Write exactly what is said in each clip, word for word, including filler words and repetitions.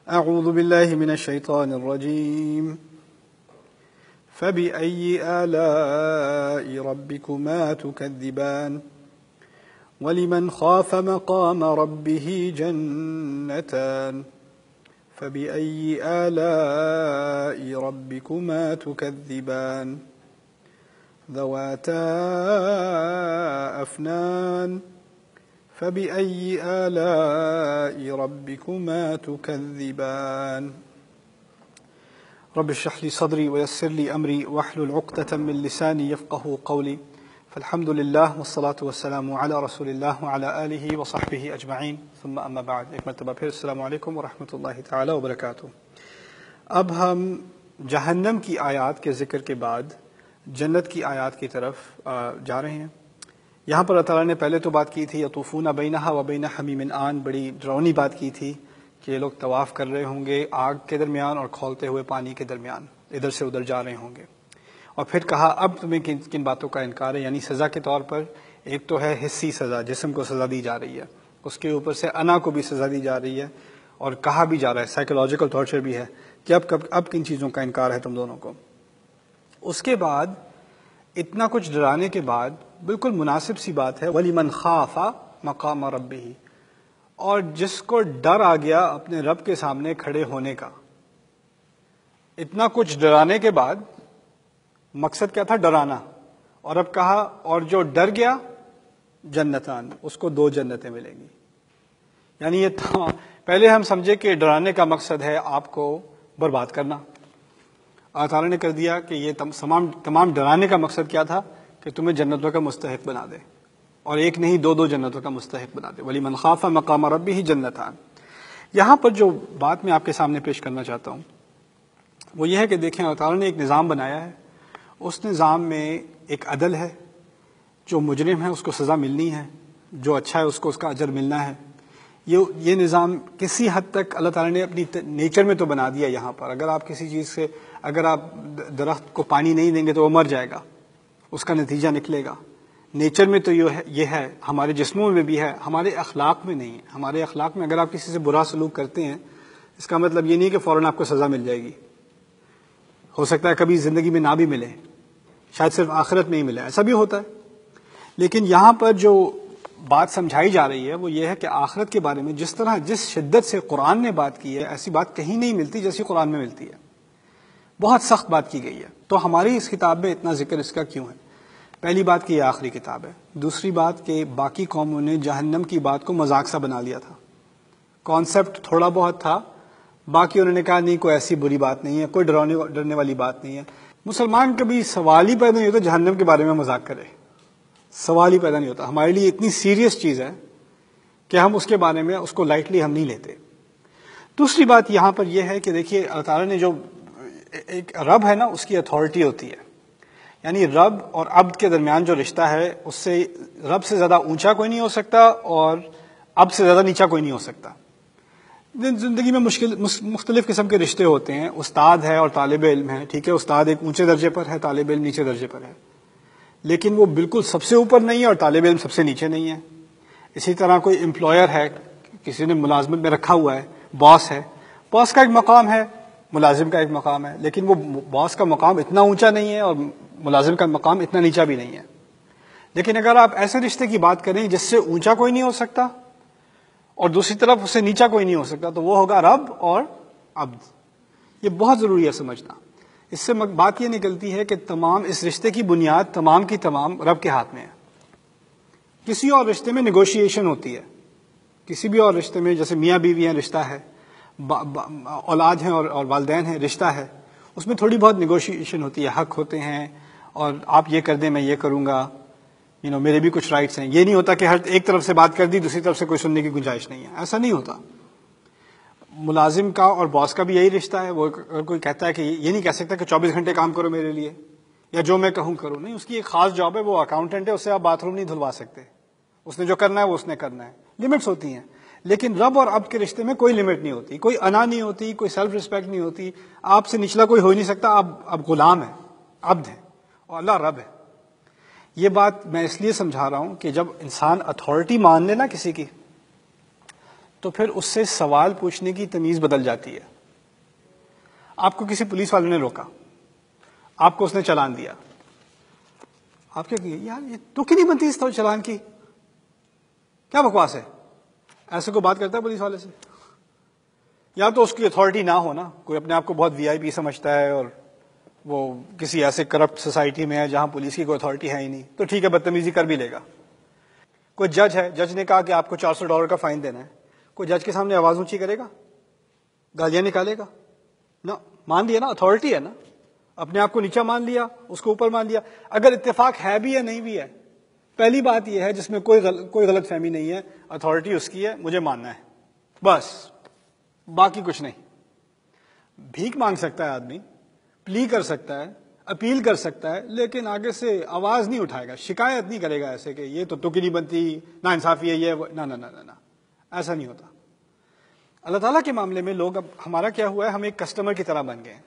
أعوذ بالله من الشيطان الرجيم فبأي آلاء ربكما تكذبان ولمن خاف مقام ربه جنتان فبأي آلاء ربكما تكذبان ذواتا أفنان فبأي آلاء ربكما تكذبان رب اشرح لي صدري ويسر لي أمري واحلل عقدة من لساني يفقه قولي فالحمد لله والصلاة والسلام على رسول الله وعلى آله وصحبه أجمعين ثم أما بعد. ایک مرتبہ پھر السلام علیکم ورحمۃ اللہ تعالی وبرکاتہ. اب ہم جہنم کی آیات کے ذکر کے بعد جنت کی آیات کی طرف جا رہے ہیں. یہاں پر اللہ تعالیٰ نے پہلے تو بات کی تھی یطوفون بینہا و بین حمیم آن، بڑی ڈراؤنی بات کی تھی کہ یہ لوگ طواف کر رہے ہوں گے آگ کے درمیان اور کھولتے ہوئے پانی کے درمیان، ادھر سے ادھر جا رہے ہوں گے. اور پھر کہا اب تمہیں کن کن باتوں کا انکار ہے، یعنی سزا کے طور پر ایک تو ہے حصی سزا، جسم کو سزا دی جا رہی ہے، اس کے اوپر سے انا کو بھی سزا دی جا رہی ہے، اور کہا بھی جا رہا ہے سائیکولوجیکل ٹارچر بھی ہے کہ اب کب اب کن چیزوں کا انکار ہے تم دونوں کو. اس کے بعد اتنا کچھ ڈرانے کے بعد بالکل مناسب سی بات ہے وَلِمَنْ خَافَ مَقَامَ رَبِّهِ، اور جس کو ڈر آ گیا اپنے رب کے سامنے کھڑے ہونے کا. اتنا کچھ ڈرانے کے بعد مقصد کیا تھا؟ ڈرانا. اور اب کہا اور جو ڈر گیا جنتان، اس کو دو جنتیں ملیں گی. یعنی یہ تو پہلے ہم سمجھے کہ ڈرانے کا مقصد ہے آپ کو برباد کرنا، اللہ تعالیٰ نے کر دیا کہ یہ تمام تمام ڈرانے کا مقصد کیا تھا کہ تمہیں جنتوں کا مستحق بنا دے، اور ایک نہیں دو دو جنتوں کا مستحق بنا دے. وَلِمَنْ خَافَ مَقَامَ رَبِّهِ جنتان. یہاں پر جو بات میں آپ کے سامنے پیش کرنا چاہتا ہوں وہ یہ ہے کہ دیکھیں اللہ تعالیٰ نے ایک نظام بنایا ہے، اس نظام میں ایک عدل ہے، جو مجرم ہے اس کو سزا ملنی ہے، جو اچھا ہے اس کو اس کا اجر ملنا ہے. یہ یہ نظام کسی حد تک اللہ تعالیٰ نے اپنی نیچر میں تو بنا دیا. یہاں پر اگر آپ کسی چیز سے اگر آپ درخت کو پانی نہیں دیں گے تو وہ مر جائے گا، اس کا نتیجہ نکلے گا. نیچر میں تو یہ ہے، ہمارے جسموں میں بھی ہے، ہمارے اخلاق میں نہیں ہے. ہمارے اخلاق میں اگر آپ کسی سے برا سلوک کرتے ہیں اس کا مطلب یہ نہیں کہ فوراً آپ کو سزا مل جائے گی. ہو سکتا ہے کبھی زندگی میں نہ بھی ملے، شاید صرف آخرت میں ہی ملے، ایسا بھی ہوتا ہے. لیکن یہاں پر جو بات سمجھائی جا رہی ہے وہ یہ ہے کہ آخرت کے بارے میں جس طرح جس شدت سے قرآن نے بات کی ہے ایسی بات کہیں نہیں ملتی جیسی قرآن میں ملتی ہے. بہت سخت بات کی گئی ہے. تو ہماری اس کتاب میں اتنا ذکر اس کا کیوں ہے؟ پہلی بات کہ یہ آخری کتاب ہے. دوسری بات کہ باقی قوموں نے جہنم کی بات کو مذاق سا بنا لیا تھا. کانسیپٹ تھوڑا بہت تھا، باقی انہوں نے کہا نہیں کوئی ایسی بری بات نہیں ہے، کوئی ڈرانے ڈرنے والی بات نہیں ہے. مسلمان کبھی سوال ہی پیدا نہیں ہوتا جہنم کے بارے میں مذاق کرے، سوال ہی پیدا نہیں ہوتا. ہمارے لیے اتنی سیریس چیز ہے کہ ہم اس کے بارے میں اس کو لائٹلی ہم نہیں لیتے. دوسری بات یہاں پر یہ ہے کہ دیکھیے اللہ تعالیٰ نے جو ایک رب ہے نا، اس کی اتھارٹی ہوتی ہے. یعنی رب اور عبد کے درمیان جو رشتہ ہے اس سے رب سے زیادہ اونچا کوئی نہیں ہو سکتا اور عبد سے زیادہ نیچا کوئی نہیں ہو سکتا. زندگی میں مشکل مختلف قسم کے رشتے ہوتے ہیں. استاد ہے اور طالب علم ہے، ٹھیک ہے، استاد ایک اونچے درجے پر ہے، طالب علم نیچے درجے پر ہے، لیکن وہ بالکل سب سے اوپر نہیں ہے اور طالب علم سب سے نیچے نہیں ہے. اسی طرح کوئی امپلائر ہے، کسی نے ملازمت میں رکھا ہوا ہے، باس ہے، باس کا ایک مقام ہے، ملازم کا ایک مقام ہے، لیکن وہ باس کا مقام اتنا اونچا نہیں ہے اور ملازم کا مقام اتنا نیچا بھی نہیں ہے. لیکن اگر آپ ایسے رشتے کی بات کریں جس سے اونچا کوئی نہیں ہو سکتا اور دوسری طرف اس سے نیچا کوئی نہیں ہو سکتا تو وہ ہوگا رب اور عبد. یہ بہت ضروری ہے سمجھنا. اس سے بات یہ نکلتی ہے کہ تمام اس رشتے کی بنیاد تمام کی تمام رب کے ہاتھ میں ہے. کسی اور رشتے میں نیگوشیشن ہوتی ہے، کسی بھی اور رشتے میں جیسے میاں بیوی ہیں رشتہ ہے، با با اولاد ہیں اور, اور والدین ہیں رشتہ ہے، اس میں تھوڑی بہت نیگوشیشن ہوتی ہے، حق ہوتے ہیں اور آپ یہ کر دیں میں یہ کروں گا، یو نو میرے بھی کچھ رائٹس ہیں. یہ نہیں ہوتا کہ ہر ایک طرف سے بات کر دی دوسری طرف سے کوئی سننے کی گنجائش نہیں ہے، ایسا نہیں ہوتا. ملازم کا اور باس کا بھی یہی رشتہ ہے. وہ اگر کوئی کہتا ہے کہ یہ نہیں کہہ سکتا کہ چوبیس گھنٹے کام کرو میرے لیے یا جو میں کہوں کروں، نہیں، اس کی ایک خاص جاب ہے، وہ اکاؤنٹنٹ ہے، اس سے آپ باتھ روم نہیں دھلوا سکتے، اس نے جو کرنا ہے وہ اس نے کرنا ہے. لمٹس ہوتی ہیں. لیکن رب اور عبد کے رشتے میں کوئی لمٹ نہیں ہوتی، کوئی انا نہیں ہوتی، کوئی سیلف ریسپیکٹ نہیں ہوتی. آپ سے نچلا کوئی ہو ہی نہیں سکتا. آپ اب غلام ہے، عبد ہے اور اللہ رب ہے. یہ بات میں اس لیے سمجھا رہا ہوں کہ جب انسان اتھارٹی مان لے نا کسی کی تو پھر اس سے سوال پوچھنے کی تمیز بدل جاتی ہے. آپ کو کسی پولیس والے نے روکا, آپ کو اس نے چلان دیا, آپ کیا کہیے, یار یہ تو کی نہیں بنتی اس طرح چلان کی, کیا بکواس ہے, ایسے کوئی بات کرتا ہے پولیس والے سے؟ یا تو اس کی اتھارٹی نہ ہو نا, کوئی اپنے آپ کو بہت وی آئی پی سمجھتا ہے اور وہ کسی ایسے کرپٹ سوسائٹی میں ہے جہاں پولیس کی کوئی اتھارٹی ہے ہی نہیں, تو ٹھیک ہے بدتمیزی کر بھی لے گا. کوئی جج ہے, جج نے کہا کہ آپ کو چار سو ڈالر کا فائن دینا ہے, کوئی جج کے سامنے آواز اونچی کرے گا, گالیاں نکالے گا؟ نا, مان لیا نا, اتھارٹی ہے نا, اپنے آپ کو نیچا مان لیا, اس کو اوپر مان لیا. اگر اتفاق ہے بھی یا نہیں بھی ہے, پہلی بات یہ ہے جس میں کوئی غل... کوئی غلط فہمی نہیں ہے, اتھارٹی اس کی ہے, مجھے ماننا ہے بس, باقی کچھ نہیں. بھیک مانگ سکتا ہے آدمی, پلی کر سکتا ہے, اپیل کر سکتا ہے, لیکن آگے سے آواز نہیں اٹھائے گا, شکایت نہیں کرے گا ایسے کہ یہ تو تکی نہیں بنتی, نا انصافی ہے یہ, نہ نہ نہ نہ, ایسا نہیں ہوتا. اللہ تعالیٰ کے معاملے میں لوگ, اب ہمارا کیا ہوا ہے, ہم ایک کسٹمر کی طرح بن گئے.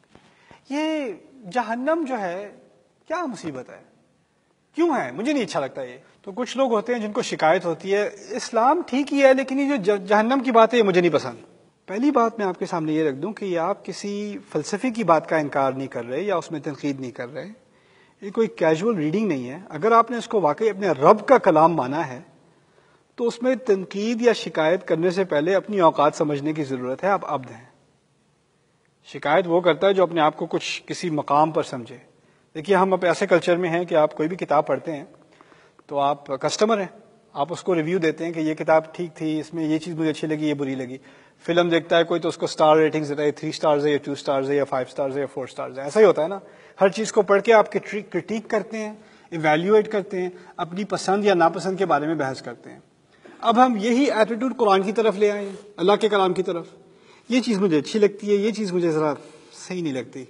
یہ جہنم جو ہے کیا مصیبت ہے, کیوں ہے, مجھے نہیں اچھا لگتا یہ. تو کچھ لوگ ہوتے ہیں جن کو شکایت ہوتی ہے اسلام ٹھیک ہی ہے لیکن یہ جو جہنم کی بات ہے یہ مجھے نہیں پسند. پہلی بات میں آپ کے سامنے یہ رکھ دوں کہ یہ آپ کسی فلسفے کی بات کا انکار نہیں کر رہے یا اس میں تنقید نہیں کر رہے, یہ کوئی کیجول ریڈنگ نہیں ہے. اگر آپ نے اس کو واقعی اپنے رب کا کلام مانا ہے تو اس میں تنقید یا شکایت کرنے سے پہلے اپنی اوقات سمجھنے کی ضرورت ہے. آپ عبد ہیں. شکایت وہ کرتا ہے جو اپنے آپ کو کچھ کسی مقام پر سمجھے. دیکھیے ہم اب ایسے کلچر میں ہیں کہ آپ کوئی بھی کتاب پڑھتے ہیں تو آپ کسٹمر ہیں, آپ اس کو ریویو دیتے ہیں کہ یہ کتاب ٹھیک تھی, اس میں یہ چیز مجھے اچھی لگی, یہ بری لگی. فلم دیکھتا ہے کوئی تو اس کو اسٹار ریٹنگز دیتا ہے, تھری اسٹارز ہے یا ٹو اسٹارز ہے یا فائیو اسٹارز ہے یا فور اسٹارز ہے. ایسا ہی ہوتا ہے نا, ہر چیز کو پڑھ کے آپ کرٹیک کرتے ہیں, ایویلیویٹ کرتے ہیں, اپنی پسند یا ناپسند کے بارے میں بحث کرتے ہیں. اب ہم یہی ایٹیٹیوڈ قرآن کی طرف لے آئے ہیں, اللہ کے کلام کی طرف. یہ چیز مجھے اچھی لگتی ہے, یہ چیز مجھے ذرا صحیح نہیں لگتی.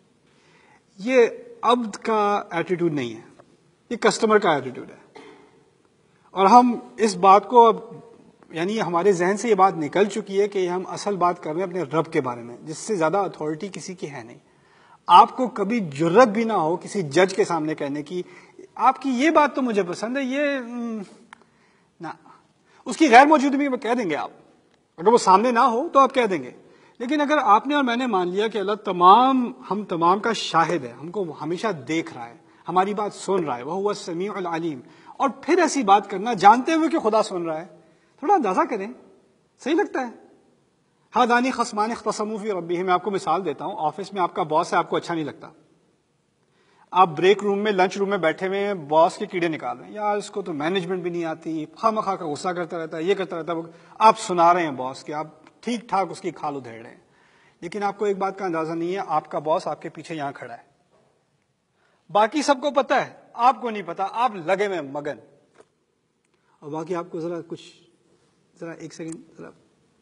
یہ عبد کا ایٹیٹیوڈ نہیں ہے, یہ کسٹمر کا ایٹیٹیوڈ ہے. اور ہم اس بات کو اب یعنی ہمارے ذہن سے یہ بات نکل چکی ہے کہ ہم اصل بات کر رہے ہیں اپنے رب کے بارے میں, جس سے زیادہ اتھارٹی کسی کی ہے نہیں. آپ کو کبھی جرت بھی نہ ہو کسی جج کے سامنے کہنے کی آپ کی یہ بات تو مجھے پسند ہے, یہ نہ, اس کی غیر موجودگی میں کہہ دیں گے آپ, اگر وہ سامنے نہ ہو تو آپ کہہ دیں گے. لیکن اگر آپ نے اور میں نے مان لیا کہ اللہ تمام ہم تمام کا شاہد ہے, ہم کو ہمیشہ دیکھ رہا ہے, ہماری بات سن رہا ہے, وہ هو السمیع العلیم, اور پھر ایسی بات کرنا جانتے ہوئے کہ خدا سن رہا ہے, تھوڑا اندازہ کریں, صحیح لگتا ہے؟ ہذان خصمان اختصموا فی ربہم. میں آپ کو مثال دیتا ہوں, آفس میں آپ کا باس ہے, آپ کو اچھا نہیں لگتا, آپ بریک روم میں لنچ روم میں بیٹھے ہوئے ہیں, باس کے کیڑے نکال رہے ہیں, یار اس کو تو مینجمنٹ بھی نہیں آتی, خواہ مخواہ کا غصہ کرتا رہتا ہے, یہ کرتا رہتا ہے. آپ سنا رہے ہیں باس کے, آپ ٹھیک ٹھاک اس کی کھال ادھیڑ رہے ہیں, لیکن آپ کو ایک بات کا اندازہ نہیں ہے, آپ کا باس آپ کے پیچھے یہاں کھڑا ہے, باقی سب کو پتا ہے, آپ کو نہیں پتا, آپ لگے میں مگن. اور باقی آپ کو ذرا کچھ ذرا ایک سیکنڈ ذرا,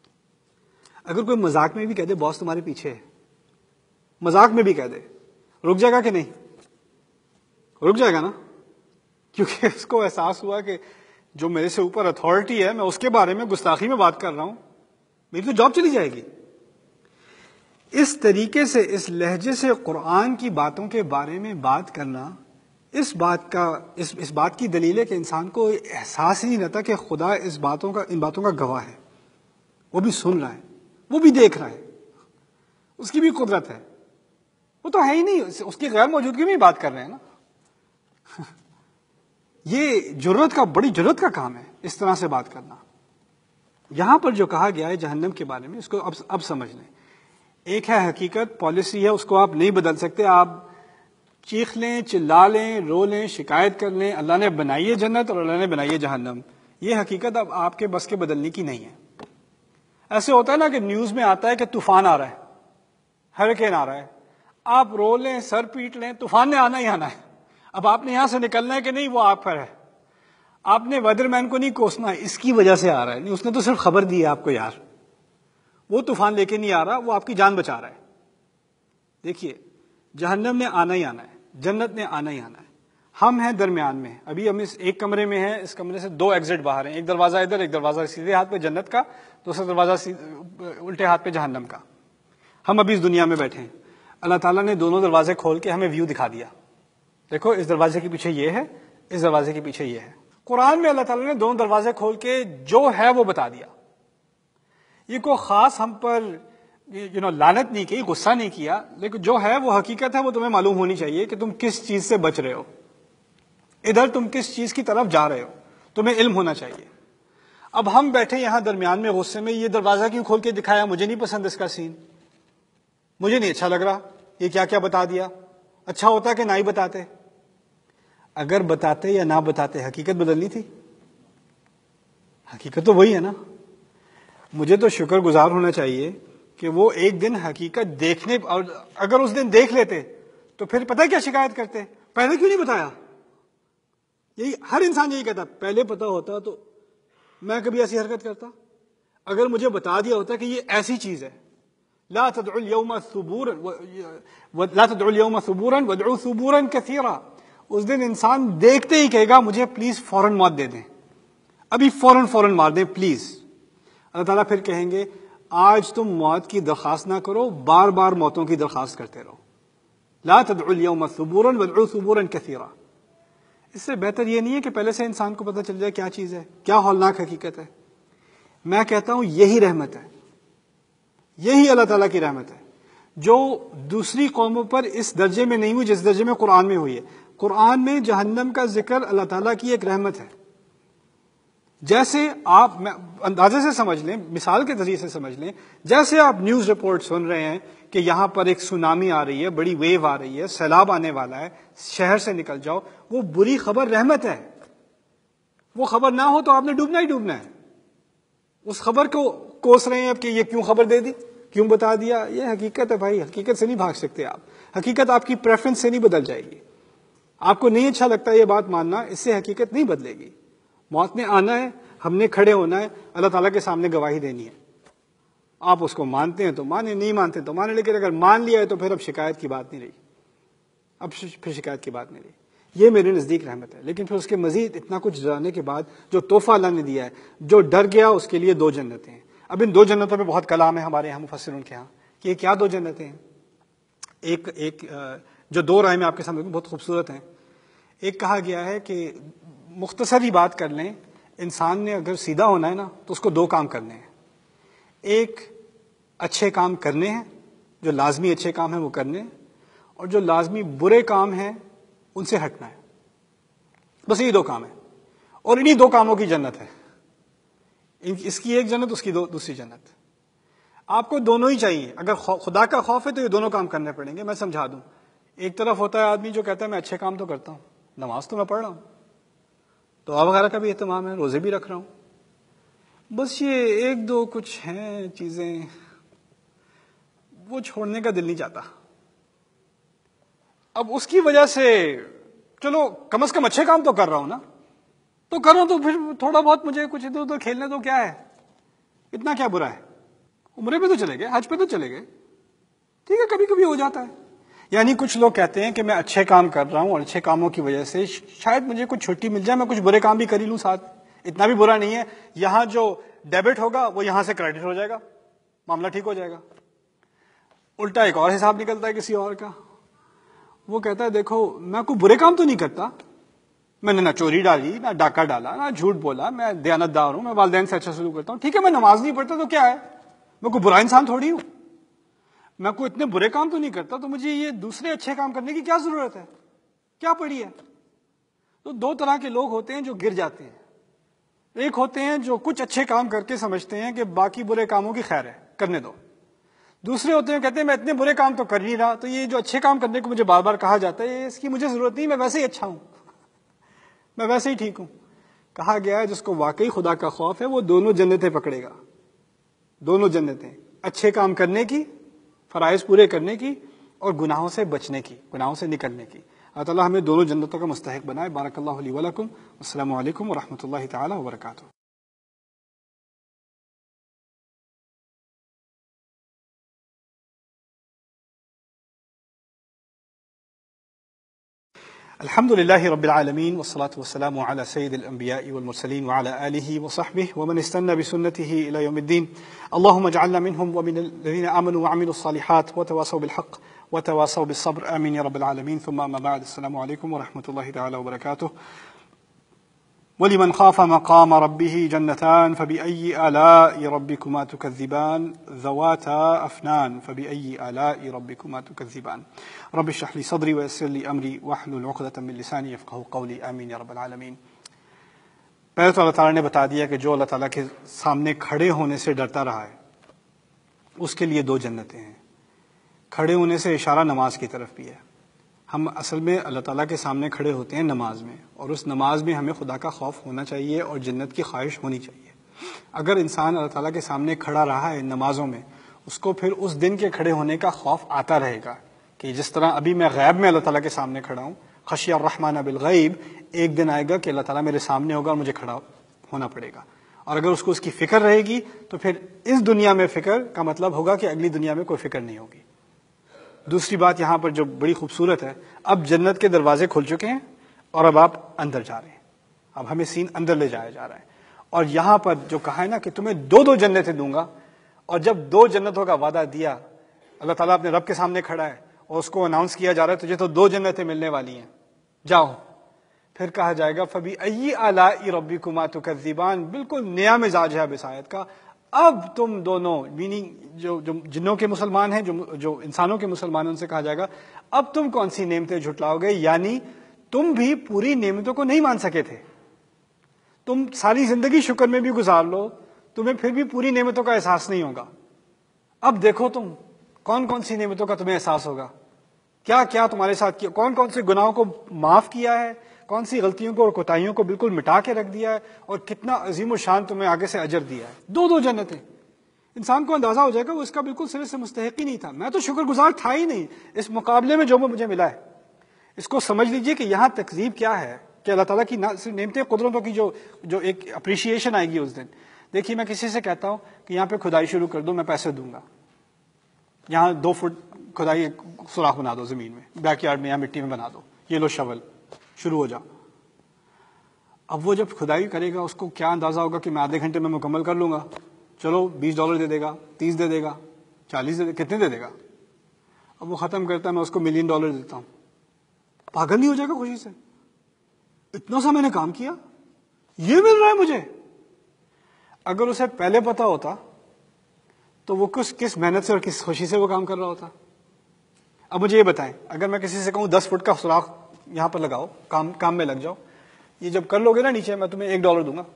اگر کوئی مذاق میں بھی کہہ دے باس تمہارے پیچھے ہے, مذاق میں بھی کہہ دے, رک جائے گا کہ نہیں؟ رک جائے گا نا, کیونکہ اس کو احساس ہوا کہ جو میرے سے اوپر اتھارٹی ہے میں اس کے بارے میں گستاخی میں بات کر رہا ہوں, میری تو جاب چلی جائے گی. اس طریقے سے, اس لہجے سے قرآن کی باتوں کے بارے میں بات کرنا, اس بات کا اس, اس بات کی دلیل ہے کہ انسان کو احساس ہی نہیں رہتا کہ خدا اس باتوں کا ان باتوں کا گواہ ہے, وہ بھی سن رہا ہے, وہ بھی دیکھ رہا ہے, اس کی بھی قدرت ہے, وہ تو ہے ہی نہیں, اس کی غیر موجودگی میں ہی بات کر رہے ہیں نا. یہ جرت کا, بڑی جرت کا کام ہے اس طرح سے بات کرنا. یہاں پر جو کہا گیا ہے جہنم کے بارے میں, اس کو اب اب سمجھ لیں. ایک ہے حقیقت, پالیسی ہے, اس کو آپ نہیں بدل سکتے. آپ چیخ لیں, چلا لیں, رو لیں, شکایت کر لیں, اللہ نے بنائی ہے جنت اور اللہ نے بنائی ہے جہنم, یہ حقیقت اب آپ کے بس کے بدلنے کی نہیں ہے. ایسے ہوتا ہے نا کہ نیوز میں آتا ہے کہ طوفان آ رہا ہے, ہریکین آ رہا ہے, آپ رو لیں, سر پیٹ لیں, طوفان نے آنا ہی آنا ہے. اب آپ نے یہاں سے نکلنا ہے کہ نہیں, وہ آپ پر ہے. آپ نے ویدر مین کو نہیں کوسنا, اس کی وجہ سے آ رہا ہے, نہیں, اس نے تو صرف خبر دی ہے آپ کو, یار وہ طوفان لے کے نہیں آ رہا, وہ آپ کی جان بچا رہا ہے. دیکھیے جہنم نے آنا ہی آنا ہے, جنت نے آنا ہی آنا ہے. ہم ہیں درمیان میں, ابھی ہم اس ایک کمرے میں ہیں, اس کمرے سے دو ایگزٹ باہر ہیں, ایک دروازہ ادھر, ایک دروازہ سیدھے ہاتھ پہ جنت کا, دوسرا دروازہ الٹے ہاتھ پہ جہنم کا. ہم ابھی اس دنیا میں بیٹھے ہیں, اللہ تعالیٰ نے دونوں دروازے کھول کے ہمیں ویو دکھا دیا, دیکھو اس دروازے کے پیچھے یہ ہے, اس دروازے کے پیچھے یہ ہے. قرآن میں اللہ تعالیٰ نے دونوں دروازے کھول کے جو ہے وہ بتا دیا. یہ کوئی خاص ہم پر یو نو لعنت نہیں کی، غصہ نہیں کیا، لیکن جو ہے وہ حقیقت ہے، وہ تمہیں معلوم ہونی چاہیے کہ تم کس چیز سے بچ رہے ہو، ادھر تم کس چیز کی طرف جا رہے ہو، تمہیں علم ہونا چاہیے. اب ہم بیٹھے یہاں درمیان میں غصے میں، یہ دروازہ کیوں کھول کے دکھایا، مجھے نہیں پسند اس کا سین، مجھے نہیں اچھا لگ رہا، یہ کیا کیا بتا دیا، اچھا ہوتا کہ نہ ہی بتاتے. اگر بتاتے یا نہ بتاتے حقیقت بدلنی تھی، حقیقت تو وہی ہے نا. مجھے تو شکر گزار ہونا چاہیے کہ وہ ایک دن حقیقت دیکھنے، اور اگر اس دن دیکھ لیتے تو پھر پتہ کیا شکایت کرتے، پہلے کیوں نہیں بتایا. یہی ہر انسان یہی کہتا، پہلے پتا ہوتا تو میں کبھی ایسی حرکت کرتا، اگر مجھے بتا دیا ہوتا کہ یہ ایسی چیز ہے. لا تدعوا اليوم ثبورا لا تدعوا اليوم ثبورا وادعوا ثبورا كثيرا. اس دن انسان دیکھتے ہی کہے گا مجھے پلیز فوراً موت دے دیں، ابھی فوراً فوراً مار دیں پلیز. اللہ تعالیٰ پھر کہیں گے آج تم موت کی درخواست نہ کرو، بار بار موتوں کی درخواست کرتے رہو. لا تدعوا اليوم ثبورا وادعوا ثبورا كثيرا. اس سے بہتر یہ نہیں ہے کہ پہلے سے انسان کو پتہ چل جائے کیا چیز ہے، کیا ہولناک حقیقت ہے. میں کہتا ہوں یہی رحمت ہے، یہی اللہ تعالیٰ کی رحمت ہے جو دوسری قوموں پر اس درجے میں نہیں ہوئی جس درجے میں قرآن میں ہوئی ہے. قرآن میں جہنم کا ذکر اللہ تعالیٰ کی ایک رحمت ہے. جیسے آپ اندازے سے سمجھ لیں، مثال کے ذریعے سے سمجھ لیں، جیسے آپ نیوز رپورٹ سن رہے ہیں کہ یہاں پر ایک سونامی آ رہی ہے، بڑی ویو آ رہی ہے، سیلاب آنے والا ہے، شہر سے نکل جاؤ، وہ بری خبر رحمت ہے. وہ خبر نہ ہو تو آپ نے ڈوبنا ہی ڈوبنا ہے. اس خبر کو کوس رہے ہیں اب کہ یہ کیوں خبر دے دی، کیوں بتا دیا. یہ حقیقت ہے بھائی، حقیقت سے نہیں بھاگ سکتے آپ. حقیقت آپ کی پریفرنس سے نہیں بدل جائے گی. آپ کو نہیں اچھا لگتا یہ بات ماننا، اس سے حقیقت نہیں بدلے گی. موت نے آنا ہے، ہم نے کھڑے ہونا ہے، اللہ تعالیٰ کے سامنے گواہی دینی ہے. آپ اس کو مانتے ہیں تو مانے، نہیں مانتے تو مانے، لیکن اگر مان لیا ہے تو پھر اب شکایت کی بات نہیں رہی، اب پھر شکایت کی بات نہیں رہی. یہ میرے نزدیک رحمت ہے. لیکن پھر اس کے مزید اتنا کچھ جانے کے بعد جو تحفہ اللہ نے دیا ہے، جو ڈر گیا اس کے لیے دو جنتیں ہیں. اب ان دو جنتوں پہ بہت کلام ہے ہمارے یہاں مفسروں کے ہاں کہ یہ کیا دو جنتیں ہیں. ایک ایک جو دو رائے میں آپ کے سامنے بہت خوبصورت ہیں. ایک کہا گیا ہے کہ مختصر ہی بات کر لیں، انسان نے اگر سیدھا ہونا ہے نا تو اس کو دو کام کرنے ہیں. ایک اچھے کام کرنے ہیں، جو لازمی اچھے کام ہیں وہ کرنے ہیں، اور جو لازمی برے کام ہیں ان سے ہٹنا ہے. بس یہ دو کام ہیں، اور انہی دو کاموں کی جنت ہے. اس کی ایک جنت، اس کی دو دوسری جنت. آپ کو دونوں ہی چاہیے. اگر خدا کا خوف ہے تو یہ دونوں کام کرنے پڑیں گے. میں سمجھا دوں. ایک طرف ہوتا ہے آدمی جو کہتا ہے میں اچھے کام تو کرتا ہوں، نماز تو میں پڑھ رہا ہوں، دعا وغیرہ کا بھی اہتمام ہے، روزے بھی رکھ رہا ہوں، بس یہ ایک دو کچھ ہیں چیزیں وہ چھوڑنے کا دل نہیں چاہتا. اب اس کی وجہ سے چلو کم از کم اچھے کام تو کر رہا ہوں نا، تو کرو تو پھر تھوڑا بہت مجھے کچھ ادھر ادھر کھیلنے تو کیا ہے، اتنا کیا برا ہے. عمرے پہ تو چلے گئے، حج پہ تو چلے گئے، ٹھیک ہے کبھی کبھی ہو جاتا ہے. یعنی کچھ لوگ کہتے ہیں کہ میں اچھے کام کر رہا ہوں اور اچھے کاموں کی وجہ سے شاید مجھے کچھ چھٹی مل جائے، میں کچھ برے کام بھی کر ہی لوں ساتھ، اتنا بھی برا نہیں ہے. یہاں جو ڈیبٹ ہوگا وہ یہاں سے کریڈٹ ہو جائے گا، معاملہ ٹھیک ہو جائے گا. الٹا ایک اور حساب نکلتا ہے کسی اور کا. وہ کہتا ہے دیکھو میں کوئی برے کام تو نہیں کرتا، میں نے نہ چوری ڈالی، نہ ڈاکہ ڈالا، نہ جھوٹ بولا، میں دیانت دار ہوں، میں والدین سے اچھا سلوک کرتا ہوں، ٹھیک ہے میں نماز نہیں پڑھتا تو کیا ہے، میں کوئی برا انسان تھوڑی ہوں، میں کوئی اتنے برے کام تو نہیں کرتا، تو مجھے یہ دوسرے اچھے کام کرنے کی کیا ضرورت ہے، کیا پڑی ہے. تو دو طرح کے لوگ ہوتے ہیں جو گر جاتے ہیں. ایک ہوتے ہیں جو کچھ اچھے کام کر کے سمجھتے ہیں کہ باقی برے کاموں کی خیر ہے، کرنے دو. دوسرے ہوتے ہیں کہتے ہیں میں اتنے برے کام تو کر نہیں رہا، تو یہ جو اچھے کام کرنے کو مجھے بار بار کہا جاتا ہے اس کی مجھے ضرورت نہیں، میں ویسے ہی اچھا ہوں، میں ویسے ہی ٹھیک ہوں. کہا گیا ہے جس کو واقعی خدا کا خوف ہے وہ دونوں جنتیں پکڑے گا. دونوں جنتیں، اچھے کام کرنے کی، فرائض پورے کرنے کی، اور گناہوں سے بچنے کی، گناہوں سے نکلنے کی. اللہ تعالیٰ ہمیں دونوں جنتوں کا مستحق بنائے. بارک اللہ لی ولکم. السلام علیکم ورحمۃ اللہ تعالی وبرکاتہ. الحمد لله رب العالمين والصلاة والسلام على سيد الأنبياء والمرسلين وعلى آله وصحبه ومن استنى بسنته إلى يوم الدين. اللهم اجعلنا منهم ومن الذين آمنوا وعملوا الصالحات وتواصوا بالحق وتواصوا بالصبر آمين يا رب العالمين. ثم أما بعد، السلام عليكم ورحمة الله تعالى وبركاته. وَلِمَنْ خَافَ مَقَامَ رَبِّهِ جَنَّتَانِ فَبِأَيِّ آلَاءِ رَبِّكُمَا تُكَذِّبَانِ ذَوَاتَا أَفْنَانٍ فَبِأَيِّ آلَاءِ رَبِّكُمَا تُكَذِّبَانِ رَبِّ اشْرَحْ لِي صَدْرِي وَيَسِّرْ لِي أَمْرِي وَاحْلُلْ عُقْدَةً مِّن لِّسَانِي يَفْقَهُوا قَوْلِي آمین یا رب العالمین۔ پہلے تو اللہ تعالیٰ نے بتا دیا کہ جو اللہ تعالیٰ کے سامنے کھڑے ہونے سے ڈرتا رہا ہے اس کے لیے دو جنتیں ہیں۔ کھڑے ہونے سے اشارہ نماز کی طرف بھی ہے۔ ہم اصل میں اللہ تعالیٰ کے سامنے کھڑے ہوتے ہیں نماز میں، اور اس نماز میں ہمیں خدا کا خوف ہونا چاہیے اور جنت کی خواہش ہونی چاہیے۔ اگر انسان اللہ تعالیٰ کے سامنے کھڑا رہا ہے نمازوں میں، اس کو پھر اس دن کے کھڑے ہونے کا خوف آتا رہے گا کہ جس طرح ابھی میں غیب میں اللہ تعالیٰ کے سامنے کھڑا ہوں، خشی الرحمن بالغیب، ایک دن آئے گا کہ اللہ تعالیٰ میرے سامنے ہوگا اور مجھے کھڑا ہونا پڑے گا۔ اور اگر اس کو اس کی فکر رہے گی تو پھر اس دنیا میں فکر کا مطلب ہوگا کہ اگلی دنیا میں کوئی فکر نہیں ہوگی۔ دوسری بات یہاں پر جو بڑی خوبصورت ہے، اب جنت کے دروازے کھل چکے ہیں اور اب آپ اندر جا رہے ہیں، اب ہمیں سین اندر لے جایا جا رہا ہے۔ اور یہاں پر جو کہا ہے نا کہ تمہیں دو دو جنتیں دوں گا، اور جب دو جنتوں کا وعدہ دیا، اللہ تعالیٰ اپنے رب کے سامنے کھڑا ہے اور اس کو اناؤنس کیا جا رہا ہے تجھے تو دو جنتیں ملنے والی ہیں، جاؤ۔ پھر کہا جائے گا فَبِأَيِّ آلَاءِ رَبِّكُمَا تُكَذِّبَانِ، بالکل نیا مزاج ہے اب اس آیت کا۔ اب تم دونوں، میننگ جو جو جنوں کے مسلمان ہیں، جو جو انسانوں کے مسلمان ہیں، ان سے کہا جائے گا اب تم کون سی نعمتیں جھٹلاؤ گے؟ یعنی تم بھی پوری نعمتوں کو نہیں مان سکے تھے، تم ساری زندگی شکر میں بھی گزار لو، تمہیں پھر بھی پوری نعمتوں کا احساس نہیں ہوگا۔ اب دیکھو تم کون کون سی نعمتوں کا تمہیں احساس ہوگا، کیا کیا تمہارے ساتھ کیا، کون کون سے گناہوں کو معاف کیا ہے، کون سی غلطیوں کو اور کوتاہیوں کو بالکل مٹا کے رکھ دیا ہے، اور کتنا عظیم و شان تمہیں آگے سے اجر دیا ہے۔ دو دو جنتیں، انسان کو اندازہ ہو جائے گا وہ اس کا بالکل سرے سے مستحق ہی نہیں تھا، میں تو شکر گزار تھا ہی نہیں، اس مقابلے میں جو مجھے ملا ہے۔ اس کو سمجھ لیجئے کہ یہاں تکذیب کیا ہے کہ اللہ تعالیٰ کی نعمتیں، قدرتوں کی جو جو ایک اپریشیشن آئے گی اس دن۔ دیکھیے میں کسی سے کہتا ہوں کہ یہاں پہ کھدائی شروع کر دو، میں پیسے دوں گا، یہاں دو فٹ کھدائی سوراخ بنا دو زمین میں، بیک یارڈ میں یا مٹی میں بنا دو، یہ لو شول، شروع ہو جاؤ۔ اب وہ جب کھدائی کرے گا اس کو کیا اندازہ ہوگا کہ میں آدھے گھنٹے میں مکمل کر لوں گا، چلو بیس ڈالر دے دے گا، تیس دے دے گا، چالیس دے دے کتنے دے دے گا؟ اب وہ ختم کرتا ہے میں اس کو ملین ڈالر دیتا ہوں، پاگل نہیں ہو جائے گا خوشی سے؟ اتنا سا میں نے کام کیا، یہ مل رہا ہے مجھے۔ اگر اسے پہلے پتا ہوتا تو وہ کس کس محنت سے اور کس خوشی سے وہ کام کر رہا ہوتا۔ اب مجھے یہ بتائیں، اگر میں کسی سے کہوں دس فٹ کا سوراخ یہاں پر لگاؤ، کام کام میں لگ جاؤ، یہ جب کر لو گے نا نیچے میں تمہیں ایک ڈالر دوں گا،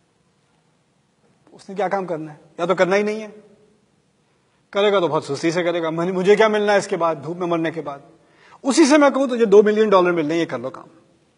اس نے کیا کام کرنا ہے؟ یا تو کرنا ہی نہیں ہے، کرے گا تو بہت سستی سے کرے گا، مجھے کیا ملنا ہے اس کے بعد، دھوپ میں مرنے کے بعد۔ اسی سے میں کہوں تو یہ دو ملین ڈالر ملنے، یہ کر لو کام،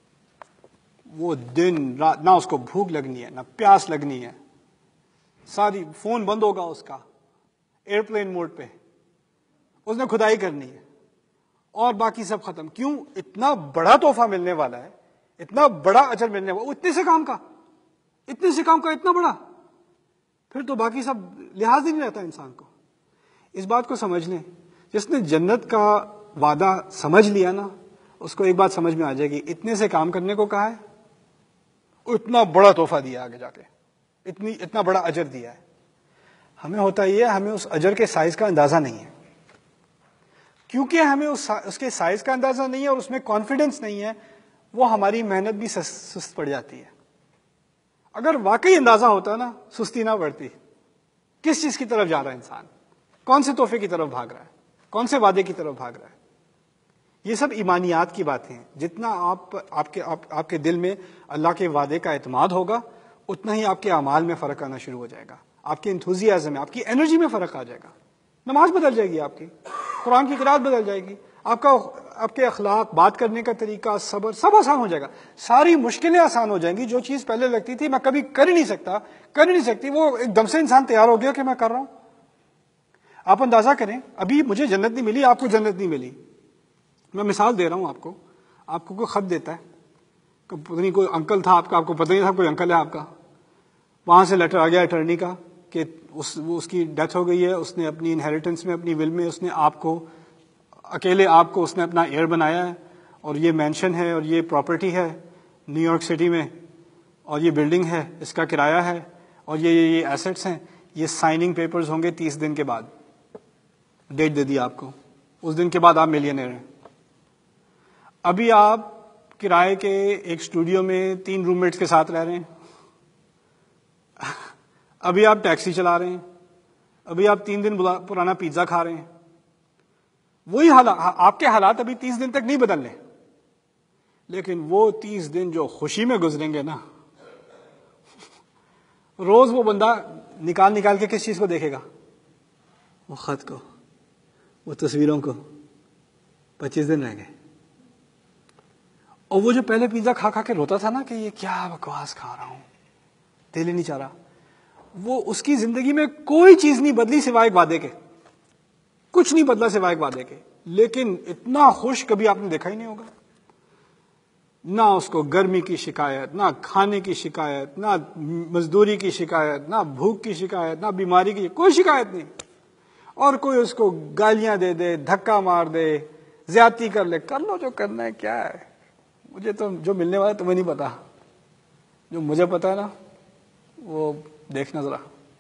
وہ دن رات نہ اس کو بھوک لگنی ہے نہ پیاس لگنی ہے، ساری فون بند ہوگا اس کا ایئرپلین موڈ پہ، اس نے کھدائی کرنی ہے اور باقی سب ختم۔ کیوں؟ اتنا بڑا تحفہ ملنے والا ہے، اتنا بڑا اجر ملنے والا، اتنے سے کام کا اتنے سے کام کا اتنا بڑا، پھر تو باقی سب لحاظ ہی نہیں رہتا انسان کو۔ اس بات کو سمجھ لیں، جس نے جنت کا وعدہ سمجھ لیا نا، اس کو ایک بات سمجھ میں آ جائے گی، اتنے سے کام کرنے کو کہا ہے، اتنا بڑا تحفہ دیا آگے جا کے، اتنی اتنا بڑا اجر دیا ہے۔ ہمیں ہوتا یہ ہے، ہمیں اس اجر کے سائز کا اندازہ نہیں ہے، کیونکہ ہمیں اس اس کے سائز کا اندازہ نہیں ہے اور اس میں کانفیڈنس نہیں ہے، وہ ہماری محنت بھی سست پڑ جاتی ہے۔ اگر واقعی اندازہ ہوتا نا، سستی نہ پڑتی۔ کس چیز کی طرف جا رہا ہے انسان، کون سے تحفے کی طرف بھاگ رہا ہے، کون سے وعدے کی طرف بھاگ رہا ہے، یہ سب ایمانیات کی باتیں ہیں۔ جتنا آپ آپ کے آپ, آپ کے دل میں اللہ کے وعدے کا اعتماد ہوگا، اتنا ہی آپ کے اعمال میں فرق آنا شروع ہو جائے گا، آپ کے انتھوزیازم میں، آپ کی انرجی میں فرق آ جائے گا، نماز بدل جائے گی آپ کی، قرآن کی قرآت بدل جائے گی، آپ کا آپ کے اخلاق، بات کرنے کا طریقہ، صبر، سب آسان ہو جائے گا، ساری مشکلیں آسان ہو جائیں گی۔ جو چیز پہلے لگتی تھی میں کبھی کر ہی نہیں سکتا، کر ہی نہیں سکتی، وہ ایک دم سے انسان تیار ہو گیا کہ میں کر رہا ہوں۔ آپ اندازہ کریں، ابھی مجھے جنت نہیں ملی، آپ کو جنت نہیں ملی، میں مثال دے رہا ہوں آپ کو، آپ کو کوئی خط دیتا ہے، پتہ نہیں کوئی انکل تھا آپ کا، آپ کو پتہ نہیں تھا کوئی انکل ہے آپ کا، وہاں سے لیٹر آ گیا اٹرنی کا کہ اس وہ اس کی ڈیتھ ہو گئی ہے، اس نے اپنی انہیریٹنس میں، اپنی ول میں اس نے آپ کو، اکیلے آپ کو اس نے اپنا ایئر بنایا ہے، اور یہ مینشن ہے اور یہ پراپرٹی ہے نیو یارک سٹی میں، اور یہ بلڈنگ ہے، اس کا کرایہ ہے، اور یہ یہ یہ ایسٹس ہیں، یہ سائننگ پیپرز ہوں گے تیس دن کے بعد، ڈیٹ دے دی آپ کو، اس دن کے بعد آپ ملینئر ہیں۔ ابھی آپ کرائے کے ایک اسٹوڈیو میں تین روم میٹس کے ساتھ رہ رہے ہیں، ابھی آپ ٹیکسی چلا رہے ہیں، ابھی آپ تین دن پرانا پیزا کھا رہے ہیں، وہی حالات، آپ کے حالات ابھی تیس دن تک نہیں بدلنے، لیکن وہ تیس دن جو خوشی میں گزریں گے نا، روز وہ بندہ نکال نکال کے کس چیز کو دیکھے گا؟ وہ خط کو، وہ تصویروں کو. پچیس دن رہ گئے، اور وہ جو پہلے پیزا کھا کھا کے روتا تھا نا کہ یہ کیا بکواس کھا رہا ہوں، دل ہی نہیں چاہ رہا، وہ اس کی زندگی میں کوئی چیز نہیں بدلی سوائے ایک وعدے کے، کچھ نہیں بدلا سوائے ایک وعدے کے، لیکن اتنا خوش کبھی آپ نے دیکھا ہی نہیں ہوگا. نہ اس کو گرمی کی شکایت، نہ کھانے کی شکایت، نہ مزدوری کی شکایت، نہ بھوک کی شکایت، نہ بیماری کی، کوئی شکایت نہیں. اور کوئی اس کو گالیاں دے دے، دھکا مار دے، زیادتی کر لے، کر لو جو کرنا ہے، کیا ہے، مجھے تو جو ملنے والا تمہیں نہیں پتا، جو مجھے پتا ہے نا وہ دیکھنا ذرا.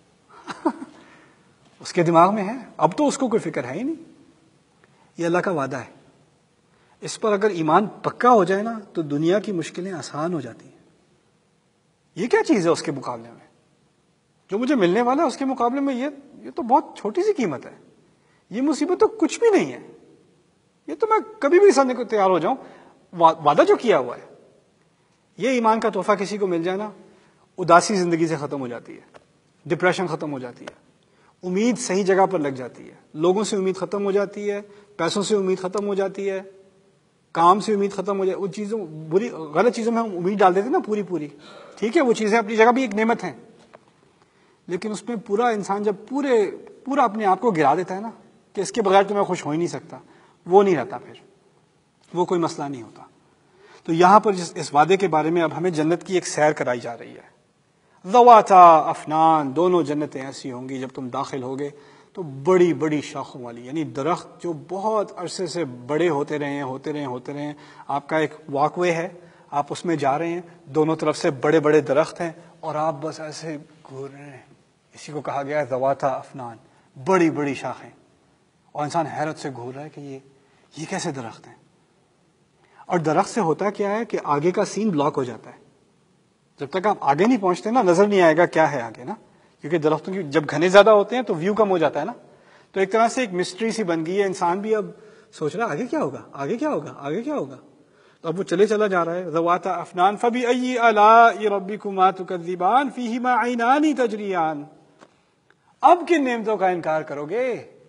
اس کے دماغ میں ہے، اب تو اس کو کوئی فکر ہے ہی نہیں. یہ اللہ کا وعدہ ہے، اس پر اگر ایمان پکا ہو جائے نا تو دنیا کی مشکلیں آسان ہو جاتی ہیں. یہ کیا چیز ہے اس کے مقابلے میں؟ جو مجھے ملنے والا ہے اس کے مقابلے میں یہ یہ تو بہت چھوٹی سی قیمت ہے. یہ مصیبت تو کچھ بھی نہیں ہے، یہ تو میں کبھی بھی سمجھنے کو تیار ہو جاؤں. وعدہ جو کیا ہوا ہے، یہ ایمان کا تحفہ کسی کو مل جائے نا، اداسی زندگی سے ختم ہو جاتی ہے، ڈپریشن ختم ہو جاتی ہے، امید صحیح جگہ پر لگ جاتی ہے، لوگوں سے امید ختم ہو جاتی ہے، پیسوں سے امید ختم ہو جاتی ہے، کام سے امید ختم ہو جائے. ان چیزوں بری غلط چیزوں میں ہم امید ڈال دیتے نا پوری پوری، ٹھیک ہے وہ چیزیں اپنی جگہ بھی ایک نعمت ہیں، لیکن اس میں پورا انسان جب پورے پورا اپنے آپ کو گرا دیتا ہے نا کہ اس کے بغیر تو میں خوش ہو ہی نہیں سکتا، وہ نہیں رہتا، پھر وہ کوئی مسئلہ نہیں ہوتا. تو یہاں پر جس اس وعدے کے بارے میں اب ہمیں جنت کی ایک سیر کرائی جا رہی ہے. ذواتا افنان، دونوں جنتیں ایسی ہوں گی جب تم داخل ہوگے تو بڑی بڑی شاخوں والی، یعنی درخت جو بہت عرصے سے بڑے ہوتے رہے ہیں ہوتے رہے ہوتے رہے ہیں. آپ کا ایک واک وے ہے، آپ اس میں جا رہے ہیں، دونوں طرف سے بڑے بڑے درخت ہیں اور آپ بس ایسے گھور رہے ہیں. اسی کو کہا گیا ہے ذواتا افنان، بڑی بڑی شاخیں، اور انسان حیرت سے گھور رہا ہے کہ یہ یہ کیسے درخت ہیں. اور درخت سے ہوتا کیا ہے کہ آگے کا سین بلاک ہو جاتا ہے. جب تک آپ آگے نہیں پہنچتے نا نظر نہیں آئے گا کیا ہے آگے نا، کیونکہ درختوں کی جب گھنے زیادہ ہوتے ہیں تو ویو کم ہو جاتا ہے نا. تو ایک طرح سے ایک مسٹری سی بن گئی ہے، انسان بھی اب سوچ رہا ہے آگے کیا ہوگا، آگے کیا ہوگا، آگے کیا ہوگا. تو اب وہ چلے چلا جا رہا ہے. ذواتا افنان فبأي آلاء ربكما تكذبان فيهما عينان تجريان. اب کن نعمتوں کا انکار کرو گے؟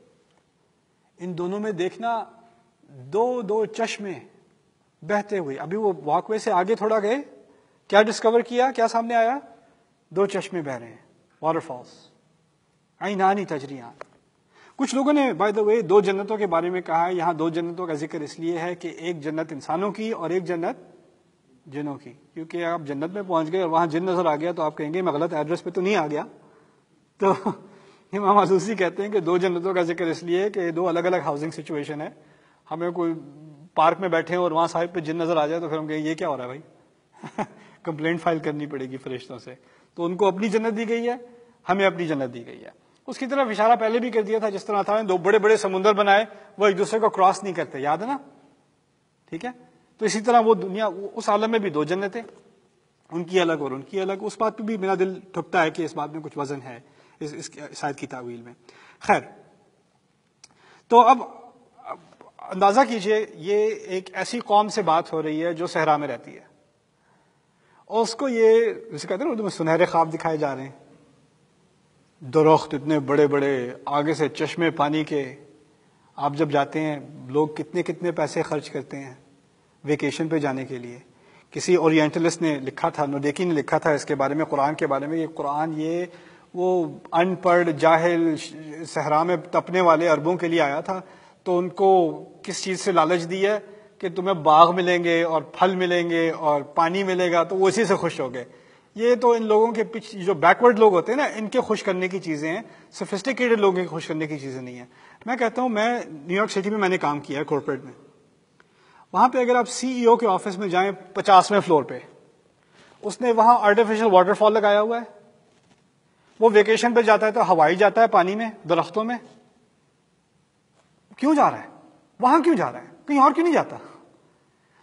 ان دونوں میں دیکھنا دو دو چشمے بہتے ہوئے. ابھی وہ واک وے سے آگے تھوڑا گئے، کیا ڈسکور کیا، کیا سامنے آیا؟ دو چشمے بہ رہے ہیں، واٹر فالس، عینانی تجریان. کچھ لوگوں نے بائی دا وے دو جنتوں کے بارے میں کہا ہے. یہاں دو جنتوں کا ذکر اس لیے ہے کہ ایک جنت انسانوں کی اور ایک جنت جنوں کی. کیونکہ آپ جنت میں پہنچ گئے اور وہاں جن نظر آ گیا تو آپ کہیں گے میں غلط ایڈریس پہ تو نہیں آ گیا. تو امام آلوسی کہتے ہیں کہ دو جنتوں کا ذکر اس لیے کہ دو الگ الگ ہاؤسنگ سچویشن ہے. ہمیں کوئی پارک میں بیٹھے ہیں اور وہاں صاحب پہ جن نظر آ جائے تو پھر ہم کہیں یہ کیا ہو رہا ہے بھائی، کمپلینٹ فائل کرنی پڑے گی فرشتوں سے. تو ان کو اپنی جنت دی گئی ہے، ہمیں اپنی جنت دی گئی ہے. اس کی طرف اشارہ پہلے بھی کر دیا تھا، جس طرح تھا دو بڑے بڑے سمندر بنائے، وہ ایک دوسرے کو کراس نہیں کرتے، یاد ہے نا، ٹھیک ہے. تو اسی طرح وہ دنیا، اس عالم میں بھی دو جنتیں، ان کی الگ اور ان کی الگ. اس بات پہ بھی میرا دل ٹھکتا ہے کہ اس بات میں کچھ وزن ہے اس اس آیت کی تعویل میں. خیر، تو اب اندازہ کیجئے یہ ایک ایسی قوم سے بات ہو رہی ہے جو صحرا میں رہتی ہے، اور اس کو یہ جسے کہتے ہیں اردو میں سنہرے خواب دکھائے جا رہے ہیں. درخت اتنے بڑے بڑے، آگے سے چشمے پانی کے. آپ جب جاتے ہیں لوگ کتنے کتنے پیسے خرچ کرتے ہیں ویکیشن پہ جانے کے لیے. کسی اورینٹلسٹ نے لکھا تھا، نودیکی نے لکھا تھا اس کے بارے میں، قرآن کے بارے میں. یہ قرآن یہ وہ ان پڑھ جاہل صحرا میں تپنے والے عربوں کے لیے آیا تھا. تو ان کو کس چیز سے لالچ دی ہے کہ تمہیں باغ ملیں گے اور پھل ملیں گے اور پانی ملے گا، تو وہ اسی سے خوش ہو گئے. یہ تو ان لوگوں کے پیچھے جو بیکورڈ لوگ ہوتے ہیں نا، ان کے خوش کرنے کی چیزیں ہیں، سوفسٹیکیٹڈ لوگوں کے خوش کرنے کی چیزیں نہیں ہیں. میں کہتا ہوں، میں نیو یارک سٹی میں میں نے کام کیا ہے کارپوریٹ میں. وہاں پہ اگر آپ سی ای او کے آفس میں جائیں پچاسویں فلور پہ، اس نے وہاں آرٹیفیشل واٹر فال لگایا ہوا ہے. وہ ویکیشن پہ جاتا ہے تو ہوائی جاتا ہے پانی میں، درختوں میں. کیوں جا رہا ہے وہاں، کیوں جا رہا ہے، کہیں اور کیوں نہیں جاتا؟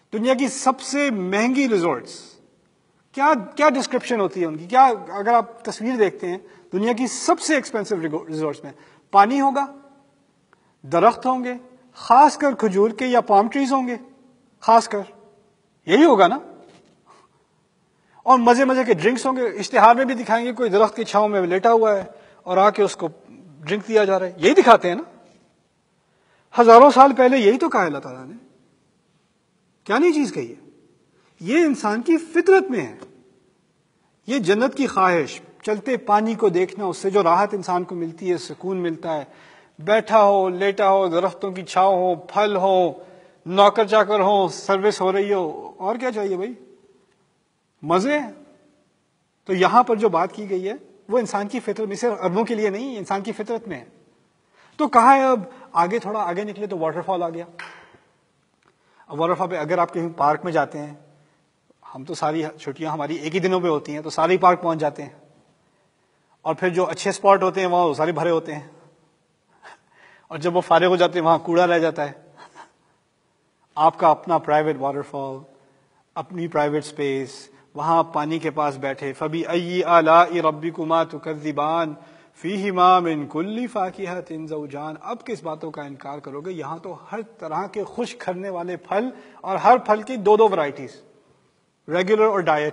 دنیا کی سب سے مہنگی ریزورٹس، کیا کیا ڈسکرپشن ہوتی ہے ان کی، کیا اگر آپ تصویر دیکھتے ہیں دنیا کی سب سے ایکسپینسو ریزورٹس میں پانی ہوگا، درخت ہوں گے، خاص کر کھجور کے یا پام ٹریز ہوں گے، خاص کر یہی ہوگا نا، اور مزے مزے کے ڈرنکس ہوں گے. اشتہار میں بھی دکھائیں گے کوئی درخت کی چھاؤں میں لیٹا ہوا ہے اور آ کے اس کو ڈرنک دیا جا رہا ہے، یہی دکھاتے ہیں نا. ہزاروں سال پہلے یہی تو کہا اللہ تعالیٰ نے، کیا نہیں چیز کہی ہے. یہ انسان کی فطرت میں ہے، یہ جنت کی خواہش، چلتے پانی کو دیکھنا، اس سے جو راحت انسان کو ملتی ہے، سکون ملتا ہے، بیٹھا ہو لیٹا ہو، درختوں کی چھاؤں ہو، پھل ہو، نوکر چاکر ہو، سروس ہو رہی ہو، اور کیا چاہیے بھائی، مزے ہیں. تو یہاں پر جو بات کی گئی ہے وہ انسان کی فطرت میں، صرف اربوں کے لیے نہیں، انسان کی فطرت میں ہے. تو کہا ہے اب آگے تھوڑا آگے نکلے تو واٹر فال آ گیا. اب واٹر فال پہ اگر آپ کہیں پارک میں جاتے ہیں، ہم تو ساری چھٹیاں ہماری ایک ہی دنوں پہ ہوتی ہیں تو سارے پارک پہنچ جاتے ہیں، اور پھر جو اچھے اسپاٹ ہوتے ہیں وہاں وہ سارے بھرے ہوتے ہیں، اور جب وہ فارغ ہو جاتے ہیں وہاں کوڑا رہ جاتا ہے. آپ کا اپنا پرائیویٹ واٹر فال، اپنی پرائیویٹ سپیس، وہاں پانی کے پاس بیٹھے. فَبِأَيِّ آلَاءِ رَبِّكُمَا تُكَذِّبَانِ فِيهِمَا مِن كُلِّ فَاكِهَةٍ زَوْجَانِ. اب کس باتوں کا انکار کرو گے، یہاں تو ہر طرح کے خوش کرنے والے پھل، اور ہر پھل کی دو دو ورائٹیز، ریگولر اور ڈائٹ.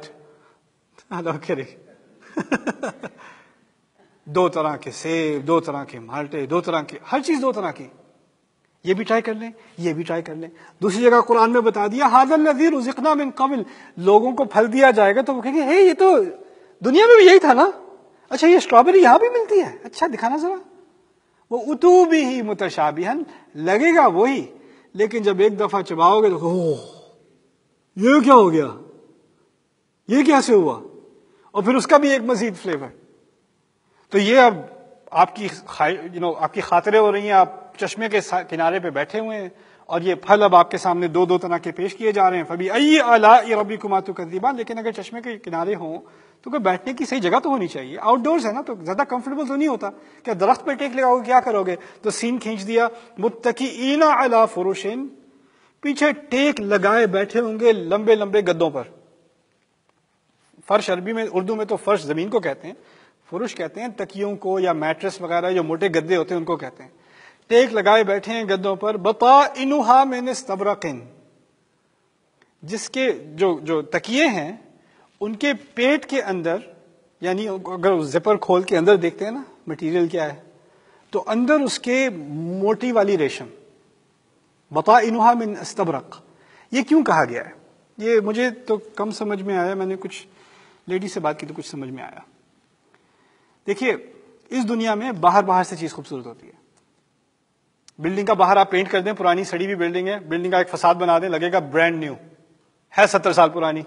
دو طرح کے سیب، دو طرح کے مالٹے، دو طرح کے ہر چیز، دو طرح کی. یہ بھی ٹرائی کر لیں، یہ بھی ٹرائی کر لیں. دوسری جگہ قرآن میں بتا دیا هَذَا الَّذِي رُزِقْنَا مِن قَبْلُ. لوگوں کو پھل دیا جائے گا تو وہ کہیں گے ہے یہ تو دنیا میں بھی یہی تھا نا، اچھا یہ اسٹرابیری یہاں بھی ملتی ہے، اچھا دکھانا ذرا. وہ اتو بھی ہی متشابہن، لگے گا وہی، لیکن جب ایک دفعہ چباؤ گے تو اوہ یہ کیا ہو گیا، یہ کیسے ہوا، اور پھر اس کا بھی ایک مزید فلیور. تو یہ اب آپ کی یو نو آپ کی خاطریں ہو رہی ہیں، آپ چشمے کے کنارے پہ بیٹھے ہوئے ہیں اور یہ پھل اب آپ کے سامنے دو دو طرح کے پیش کیے جا رہے ہیں. فَبِأَيِّ آلَاءِ رَبِّكُمَا تُكَذِّبَانِ. لیکن اگر چشمے کے کنارے ہوں تو کوئی بیٹھنے کی صحیح جگہ تو ہونی چاہیے. آؤٹ ڈورز ہے نا تو زیادہ کمفرٹیبل تو نہیں ہوتا. کیا درخت پہ ٹیک لگاؤ گے، کیا کرو گے؟ تو سین کھینچ دیا. مُتَّكِئِينَ عَلَى فُرُشٍ، پیچھے ٹیک لگائے بیٹھے ہوں گے لمبے لمبے گدوں پر. فرش عربی میں، اردو میں تو فرش زمین کو کہتے ہیں، فرش کہتے ہیں تکیوں کو یا میٹرس وغیرہ جو موٹے گدے ہوتے ہیں ان کو کہتے ہیں. ٹیک لگائے بیٹھے ہیں گدوں پر. بَطَائِنُهَا مِنْ اسْتَبْرَقٍ، جس کے جو جو تکیے ہیں ان کے پیٹ کے اندر، یعنی اگر زپر کھول کے اندر دیکھتے ہیں نا مٹیریل کیا ہے، تو اندر اس کے موٹی والی ریشم. بَطَائِنُهَا مِنْ اسْتَبْرَقٍ. یہ کیوں کہا گیا ہے؟ یہ مجھے تو کم سمجھ میں آیا، میں نے کچھ لیڈی سے بات کی تو کچھ سمجھ میں آیا. دیکھیے اس دنیا میں باہر باہر سے چیز خوبصورت ہوتی ہے. بلڈنگ کا باہر آپ پینٹ کر دیں، پرانی سڑی ہوئی بلڈنگ ہے، بلڈنگ کا ایک فساد بنا دیں، لگے گا برانڈ نیو، ہے ستر سال پرانی.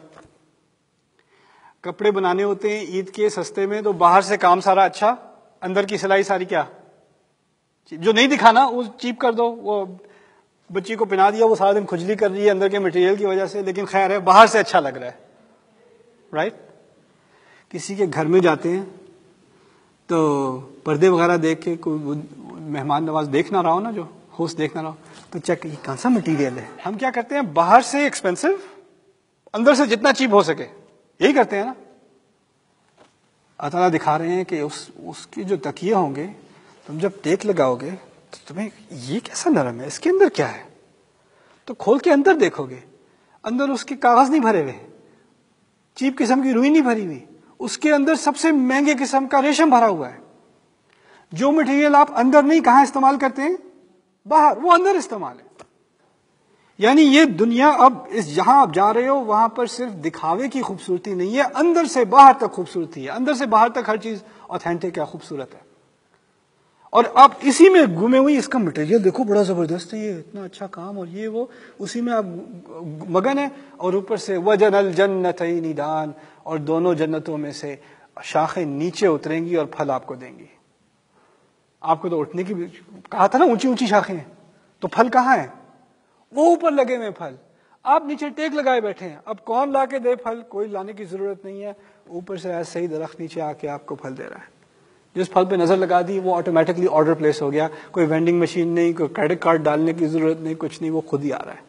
کپڑے بنانے ہوتے ہیں عید کے سستے میں، تو باہر سے کام سارا اچھا، اندر کی سلائی ساری کیا، جو نہیں دکھانا وہ چیپ کر دو. وہ بچی کو پہنا دیا، وہ سارا دن کھجلی کر رہی ہے اندر کے مٹیریل کی وجہ سے، لیکن خیر ہے باہر سے اچھا لگ رہا ہے. رائٹ؟ کسی کے گھر میں جاتے ہیں تو پردے وغیرہ دیکھ کے کوئی مہمان نواز دیکھ نہ رہا ہو نا، جو ہوسٹ دیکھ نہ رہا ہو، تو چیک یہ کون سا مٹیریل ہے. ہم کیا کرتے ہیں، باہر سے ایکسپینسو، اندر سے جتنا چیپ ہو سکے، یہی کرتے ہیں نا. اللہ تعالیٰ دکھا رہے ہیں کہ اس اس کے جو تکیے ہوں گے، تم جب ٹیک لگاؤ گے تو تمہیں یہ کیسا نرم ہے، اس کے اندر کیا ہے، تو کھول کے اندر دیکھو گے، اندر اس کے کاغذ نہیں بھرے ہوئے، چیپ قسم کی روئی نہیں بھری ہوئی، اس کے اندر سب سے مہنگے قسم کا ریشم بھرا ہوا ہے. جو مٹیریل آپ اندر نہیں کہاں استعمال کرتے ہیں، باہر، وہ اندر استعمال ہے. یعنی یہ دنیا اب اس جہاں آپ جا رہے ہو وہاں پر صرف دکھاوے کی خوبصورتی نہیں ہے، اندر سے باہر تک خوبصورتی ہے، اندر سے باہر تک ہر چیز اوتھینٹک ہے، خوبصورت ہے. اور آپ اسی میں گھومے ہوئی، اس کا مٹیریل دیکھو بڑا زبردست ہے، یہ اتنا اچھا کام، اور یہ وہ، اسی میں آپ مگن ہے. اور اوپر سے وَجَنَ الْجَنَّتَيْنِ دَانٍ، اور دونوں جنتوں میں سے شاخیں نیچے اتریں گی اور پھل آپ کو دیں گی. آپ کو تو اٹھنے کی کہا تھا نا، اونچی اونچی شاخیں ہیں، تو پھل کہاں ہیں، وہ اوپر لگے ہوئے پھل. آپ نیچے ٹیک لگائے بیٹھے ہیں، اب کون لا کے دے پھل، کوئی لانے کی ضرورت نہیں ہے، اوپر سے ایسے ہی درخت نیچے آ کے آپ کو پھل دے رہا ہے. جس پھل پہ نظر لگا دی وہ آٹومیٹکلی آرڈر پلیس ہو گیا، کوئی وینڈنگ مشین نہیں، کوئی کریڈٹ کارڈ ڈالنے کی ضرورت نہیں، کچھ نہیں، وہ خود ہی آ رہا ہے،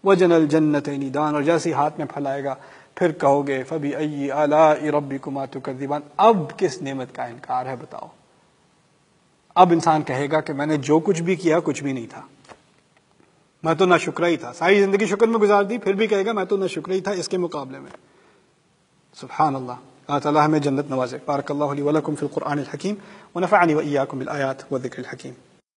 وجن الجنتین دان، اور جیسے ہاتھ میں پھیلائے گا پھر کہو گے فبأي آلاء ربكما تكذبان، اب کس نعمت کا انکار ہے بتاؤ۔ اب انسان کہے گا کہ میں نے جو کچھ بھی کیا کچھ بھی نہیں تھا، میں تو نہ شکرہ ہی تھا، ساری زندگی شکر میں گزار دی، پھر بھی کہے گا میں تو نہ شکرہ ہی تھا اس کے مقابلے میں۔ سبحان اللہ، اللہ تعالیٰ ہمیں جنت نوازے۔ بارک اللہ لی ولکم فی القرآن الحکیم ونفعنی وإیاکم بالآیات والذکر الحکیم۔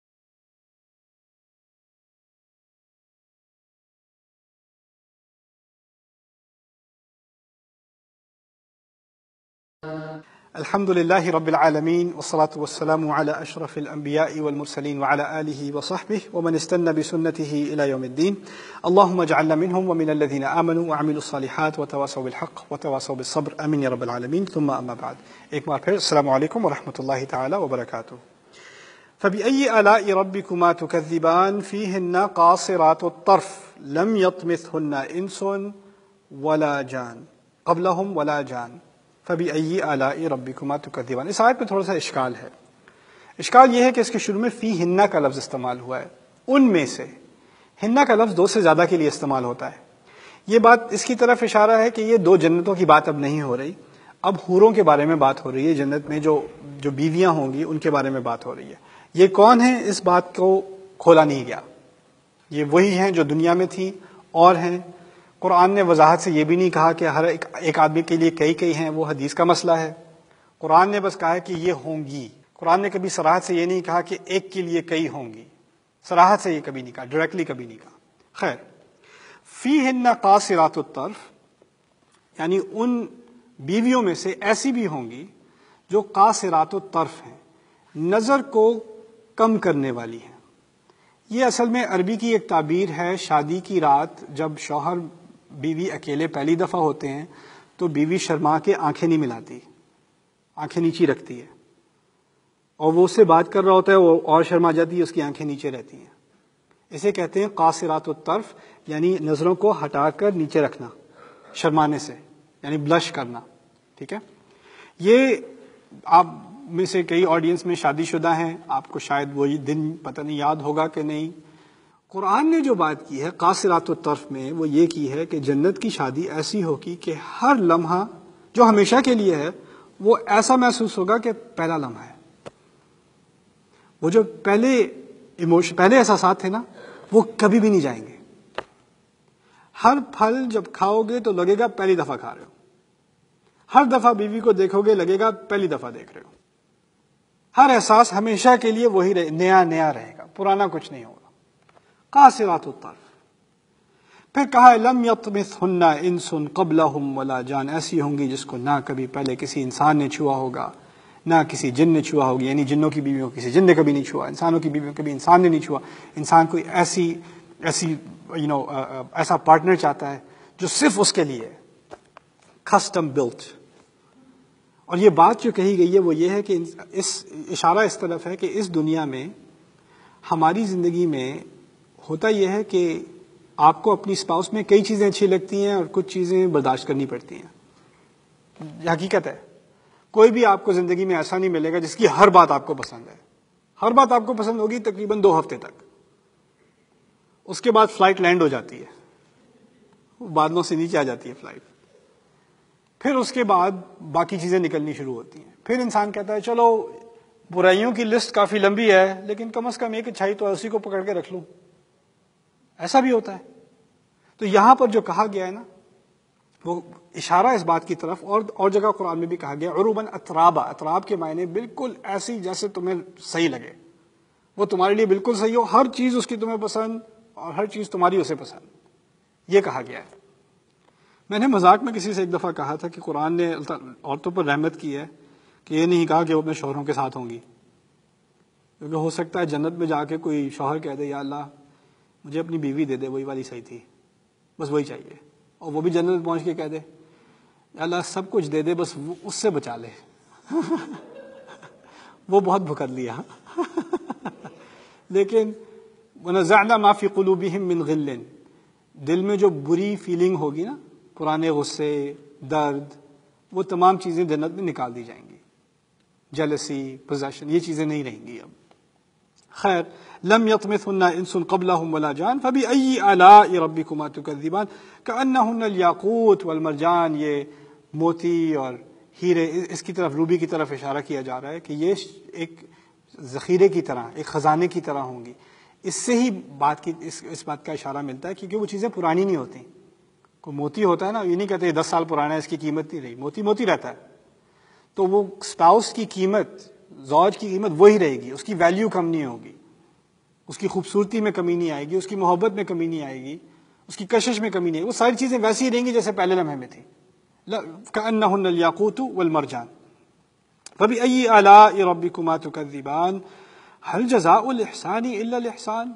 الحمد لله رب العالمين والصلاة والسلام على أشرف الأنبياء والمرسلين وعلى آله وصحبه ومن استنى بسنته إلى يوم الدين. اللهم اجعلنا منهم ومن الذين آمنوا وعملوا الصالحات وتواصوا بالحق وتواصوا بالصبر، آمين يا رب العالمين. ثم أما بعد، ایک بار پھر السلام علیکم ورحمۃ اللہ تعالی وبرکاتہ۔ فبأي آلاء ربكما تكذبان فيهن قاصرات الطرف لم يطمثهن إنس ولا جان قبلهم ولا جان فبأي آلاء ربكما تكذبان۔ اس آیت میں تھوڑا سا اشکال ہے۔ اشکال یہ ہے کہ اس کے شروع میں فی ہنہ کا لفظ استعمال ہوا ہے، ان میں سے۔ ہنہ کا لفظ دو سے زیادہ کے لیے استعمال ہوتا ہے۔ یہ بات اس کی طرف اشارہ ہے کہ یہ دو جنتوں کی بات اب نہیں ہو رہی، اب حوروں کے بارے میں بات ہو رہی ہے۔ جنت میں جو جو بیویاں ہوں گی ان کے بارے میں بات ہو رہی ہے۔ یہ کون ہیں اس بات کو کھولا نہیں گیا، یہ وہی ہیں جو دنیا میں تھیں اور ہیں۔ قرآن نے وضاحت سے یہ بھی نہیں کہا کہ ہر ایک, ایک آدمی کے لیے کئی کئی ہیں، وہ حدیث کا مسئلہ ہے۔ قرآن نے بس کہا ہے کہ یہ ہوں گی۔ قرآن نے کبھی صراحت سے یہ نہیں کہا کہ ایک کے لیے کئی ہوں گی، صراحت سے یہ کبھی نہیں کہا، ڈائریکٹلی کبھی نہیں کہا۔ خیر، فیہن قاصرات الطرف، یعنی ان بیویوں میں سے ایسی بھی ہوں گی جو قاصرات الطرف ہیں، نظر کو کم کرنے والی ہیں۔ یہ اصل میں عربی کی ایک تعبیر ہے۔ شادی کی رات جب شوہر بیوی اکیلے پہلی دفعہ ہوتے ہیں تو بیوی شرما کے آنکھیں نہیں ملاتی، آنکھیں نیچی رکھتی ہے، اور وہ اس سے بات کر رہا ہوتا ہے، وہ اور شرما جاتی ہے، اس کی آنکھیں نیچے رہتی ہیں۔ اسے کہتے ہیں قاصرات الطرف، یعنی نظروں کو ہٹا کر نیچے رکھنا شرمانے سے، یعنی بلش کرنا۔ ٹھیک ہے، یہ آپ میں سے کئی آڈینس میں شادی شدہ ہیں، آپ کو شاید وہی دن پتہ نہیں یاد ہوگا کہ نہیں۔ قرآن نے جو بات کی ہے قاصرات الطرف میں، وہ یہ کی ہے کہ جنت کی شادی ایسی ہوگی کہ ہر لمحہ جو ہمیشہ کے لیے ہے وہ ایسا محسوس ہوگا کہ پہلا لمحہ ہے۔ وہ جو پہلے ایموشن پہلے احساسات تھے نا، وہ کبھی بھی نہیں جائیں گے۔ ہر پھل جب کھاؤ گے تو لگے گا پہلی دفعہ کھا رہے ہو، ہر دفعہ بیوی کو دیکھو گے لگے گا پہلی دفعہ دیکھ رہے ہو۔ ہر احساس ہمیشہ کے لیے وہی رہے، نیا نیا رہے گا، پرانا کچھ نہیں ہوگا۔ قاصرات الطرف۔ پھر کہا لم یطمثہن انس قبلہم ولا جان، ایسی ہوں گی جس کو نہ کبھی پہلے کسی انسان نے چھوا ہوگا نہ کسی جن نے چھوا ہوگی، یعنی جنوں کی بیویوں کسی جن نے کبھی نہیں چھوا، انسانوں کی بیویوں کبھی انسان نے نہیں چھوا۔ انسان کوئی ایسی ایسی یو نو ایسا پارٹنر چاہتا ہے جو صرف اس کے لیے کسٹم بلٹ۔ اور یہ بات جو کہی گئی ہے وہ یہ ہے کہ اس اشارہ اس طرف ہے کہ اس دنیا میں ہماری زندگی میں ہوتا یہ ہے کہ آپ کو اپنی اسپاؤس میں کئی چیزیں اچھی لگتی ہیں اور کچھ چیزیں برداشت کرنی پڑتی ہیں۔ یہ حقیقت ہے، کوئی بھی آپ کو زندگی میں ایسا نہیں ملے گا جس کی ہر بات آپ کو پسند ہے۔ ہر بات آپ کو پسند ہوگی تقریباً دو ہفتے تک، اس کے بعد فلائٹ لینڈ ہو جاتی ہے، بادلوں سے نیچے آ جاتی ہے فلائٹ، پھر اس کے بعد باقی چیزیں نکلنی شروع ہوتی ہیں۔ پھر انسان کہتا ہے چلو برائیوں کی لسٹ کافی لمبی ہے لیکن کم از کم ایک اچھائی تو اسی کو پکڑ کے رکھ لوں۔ ایسا بھی ہوتا ہے۔ تو یہاں پر جو کہا گیا ہے نا وہ اشارہ اس بات کی طرف، اور اور جگہ قرآن میں بھی کہا گیا عروباً اترابا، اتراب کے معنی بالکل ایسی جیسے تمہیں صحیح لگے، وہ تمہارے لیے بالکل صحیح ہو، ہر چیز اس کی تمہیں پسند اور ہر چیز تمہاری اسے پسند، یہ کہا گیا ہے۔ میں نے مذاق میں کسی سے ایک دفعہ کہا تھا کہ قرآن نے عورتوں پر رحمت کی ہے کہ یہ نہیں کہا کہ وہ اپنے شوہروں کے ساتھ ہوں گی، کیونکہ ہو سکتا ہے جنت میں جا کے کوئی شوہر کہہ دے یا اللہ مجھے اپنی بیوی دے دے، وہی والی صحیح تھی، بس وہی چاہیے، اور وہ بھی جنت میں پہنچ کے کہہ دے یا اللہ سب کچھ دے دے بس وہ اس سے بچا لے وہ بہت بھکت لیا لیکن وَنَزَعْنَا مَا فِي قُلُوبِهِم مِّن غِلٍّ، دل میں جو بری فیلنگ ہوگی نا، پرانے غصے، درد، وہ تمام چیزیں جنت میں نکال دی جائیں گی۔ جیلسی، پوزیشن، یہ چیزیں نہیں رہیں گی اب۔ خیر لم یطمثہن انس قبلہم ولا جان فبأی آلاء ربکما تکذبان کأنہن الیاقوت والمرجان، یہ موتی اور ہیرے، اس کی طرف روبی کی طرف اشارہ کیا جا رہا ہے کہ یہ ایک ذخیرے کی طرح، ایک خزانے کی طرح ہوں گی. اس سے ہی بات کی اس, اس بات کا اشارہ ملتا ہے کیونکہ وہ چیزیں پرانی نہیں ہوتی. کوئی موتی ہوتا ہے نا، یہ نہیں کہتے یہ دس سال پرانا ہے اس کی قیمت نہیں رہی، موتی موتی رہتا ہے. تو وہ اسپاؤس کی قیمت، زوج کی قیمت وہی رہے گی، اس کی ویلیو کم نہیں ہوگی، اس کی خوبصورتی میں کمی نہیں آئے گی، اس کی محبت میں کمی نہیں آئے گی، اس کی کشش میں کمی نہیں آئے گی، وہ ساری چیزیں ویسی ہی رہیں گی جیسے پہلے لمحے میں تھی. کأنہن الیاقوت والمرجان فبأی آلاء ربکما تکذبان هل جزاء الاحسان الا الاحسان،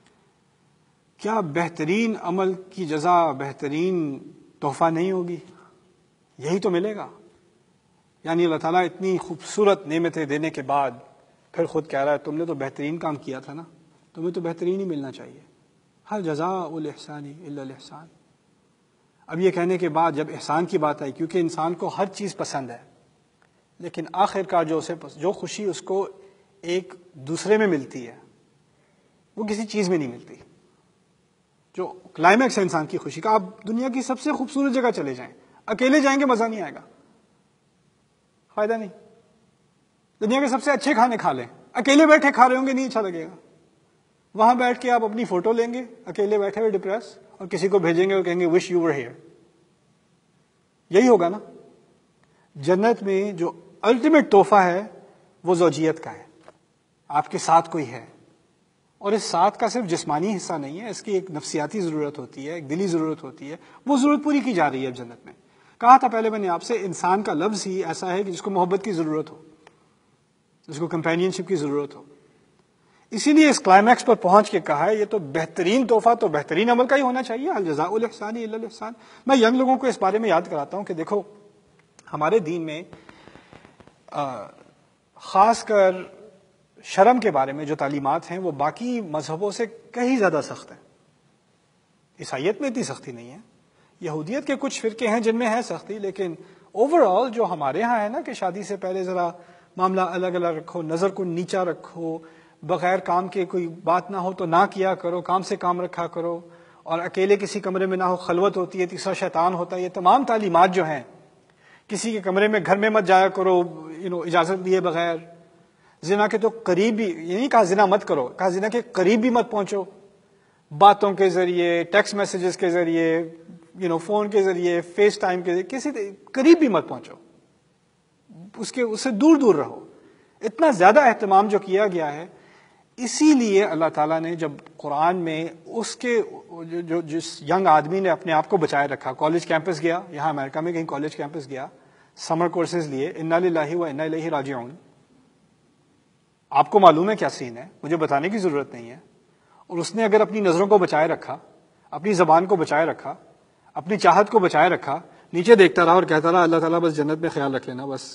کیا بہترین عمل کی جزا بہترین تحفہ نہیں ہوگی؟ یہی تو ملے گا. یعنی اللہ تعالیٰ اتنی خوبصورت نعمتیں دینے کے بعد پھر خود کہہ رہا ہے تم نے تو بہترین کام کیا تھا نا، تمہیں تو بہترین ہی ملنا چاہیے. هل جزاء الاحسان الا الاحسان. اب یہ کہنے کے بعد جب احسان کی بات آئی، کیونکہ انسان کو ہر چیز پسند ہے، لیکن آخر کار جو اسے جو خوشی اس کو ایک دوسرے میں ملتی ہے وہ کسی چیز میں نہیں ملتی. جو کلائمیکس ہے انسان کی خوشی کا، آپ دنیا کی سب سے خوبصورت جگہ چلے جائیں، اکیلے جائیں گے مزہ نہیں آئے گا، فائدہ نہیں. دنیا کے سب سے اچھے کھانے کھا لیں، اکیلے بیٹھے کھا رہے ہوں گے نہیں اچھا لگے گا. وہاں بیٹھ کے آپ اپنی فوٹو لیں گے اکیلے بیٹھے ہوئے ڈپریس، اور کسی کو بھیجیں گے اور کہیں گے وش یو ور ہیئر. یہی ہوگا نا. جنت میں جو الٹیمیٹ تحفہ ہے وہ زوجیت کا ہے، آپ کے ساتھ کوئی ہے. اور اس ساتھ کا صرف جسمانی حصہ نہیں ہے، اس کی ایک نفسیاتی ضرورت ہوتی ہے، ایک دلی ضرورت ہوتی ہے. وہ ضرورت پوری کی جا رہی ہے جنت میں. کہا تھا پہلے میں نے آپ سے، انسان کا لفظ ہی ایسا ہے کہ جس کو محبت کی ضرورت ہو، جس کو کمپینین شپ کی ضرورت ہو. اسی لیے اس کلائمیکس پر پہنچ کے کہا ہے یہ تو بہترین تحفہ تو بہترین عمل کا ہی ہونا چاہیے. الجزاء الاحسان الا الاحسان. میں ینگ لوگوں کو اس بارے میں یاد کراتا ہوں کہ دیکھو ہمارے دین میں خاص کر شرم کے بارے میں جو تعلیمات ہیں وہ باقی مذہبوں سے کہیں زیادہ سخت ہیں. عیسائیت میں اتنی سختی نہیں ہے، یہودیت کے کچھ فرقے ہیں جن میں ہے سختی، لیکن اوور آل جو ہمارے ہاں ہے نا کہ شادی سے پہلے ذرا معاملہ الگ الگ رکھو، نظر کو نیچا رکھو، بغیر کام کے کوئی بات نہ ہو تو نہ کیا کرو، کام سے کام رکھا کرو، اور اکیلے کسی کمرے میں نہ ہو، خلوت ہوتی ہے، تیسرا شیطان ہوتا ہے. یہ تمام تعلیمات جو ہیں، کسی کے کمرے میں گھر میں مت جایا کرو یو نو اجازت دیے بغیر. زنا کے تو قریب بھی، یہ نہیں کہا زنا مت کرو، کہا زنا کے قریب بھی مت پہنچو. باتوں کے ذریعے، ٹیکسٹ میسیجز کے ذریعے، یو نو فون کے ذریعے، فیس ٹائم کے ذریعے، کسی قریب بھی مت پہنچو، اس کے اس سے دور دور رہو. اتنا زیادہ اہتمام جو کیا گیا ہے، اسی لیے اللہ تعالیٰ نے جب قرآن میں اس کے جو جس ینگ آدمی نے اپنے آپ کو بچائے رکھا، کالج کیمپس گیا، یہاں امریکہ میں کہیں کالج کیمپس گیا، سمر کورسز لیے، انا للہ و انا الیہ راجعون. آپ کو معلوم ہے کیا سین ہے، مجھے بتانے کی ضرورت نہیں ہے. اور اس نے اگر اپنی نظروں کو بچائے رکھا، اپنی زبان کو بچائے رکھا، اپنی چاہت کو بچائے رکھا، نیچے دیکھتا رہا اور کہتا رہا اللہ تعالیٰ بس جنت میں خیال رکھ لینا، بس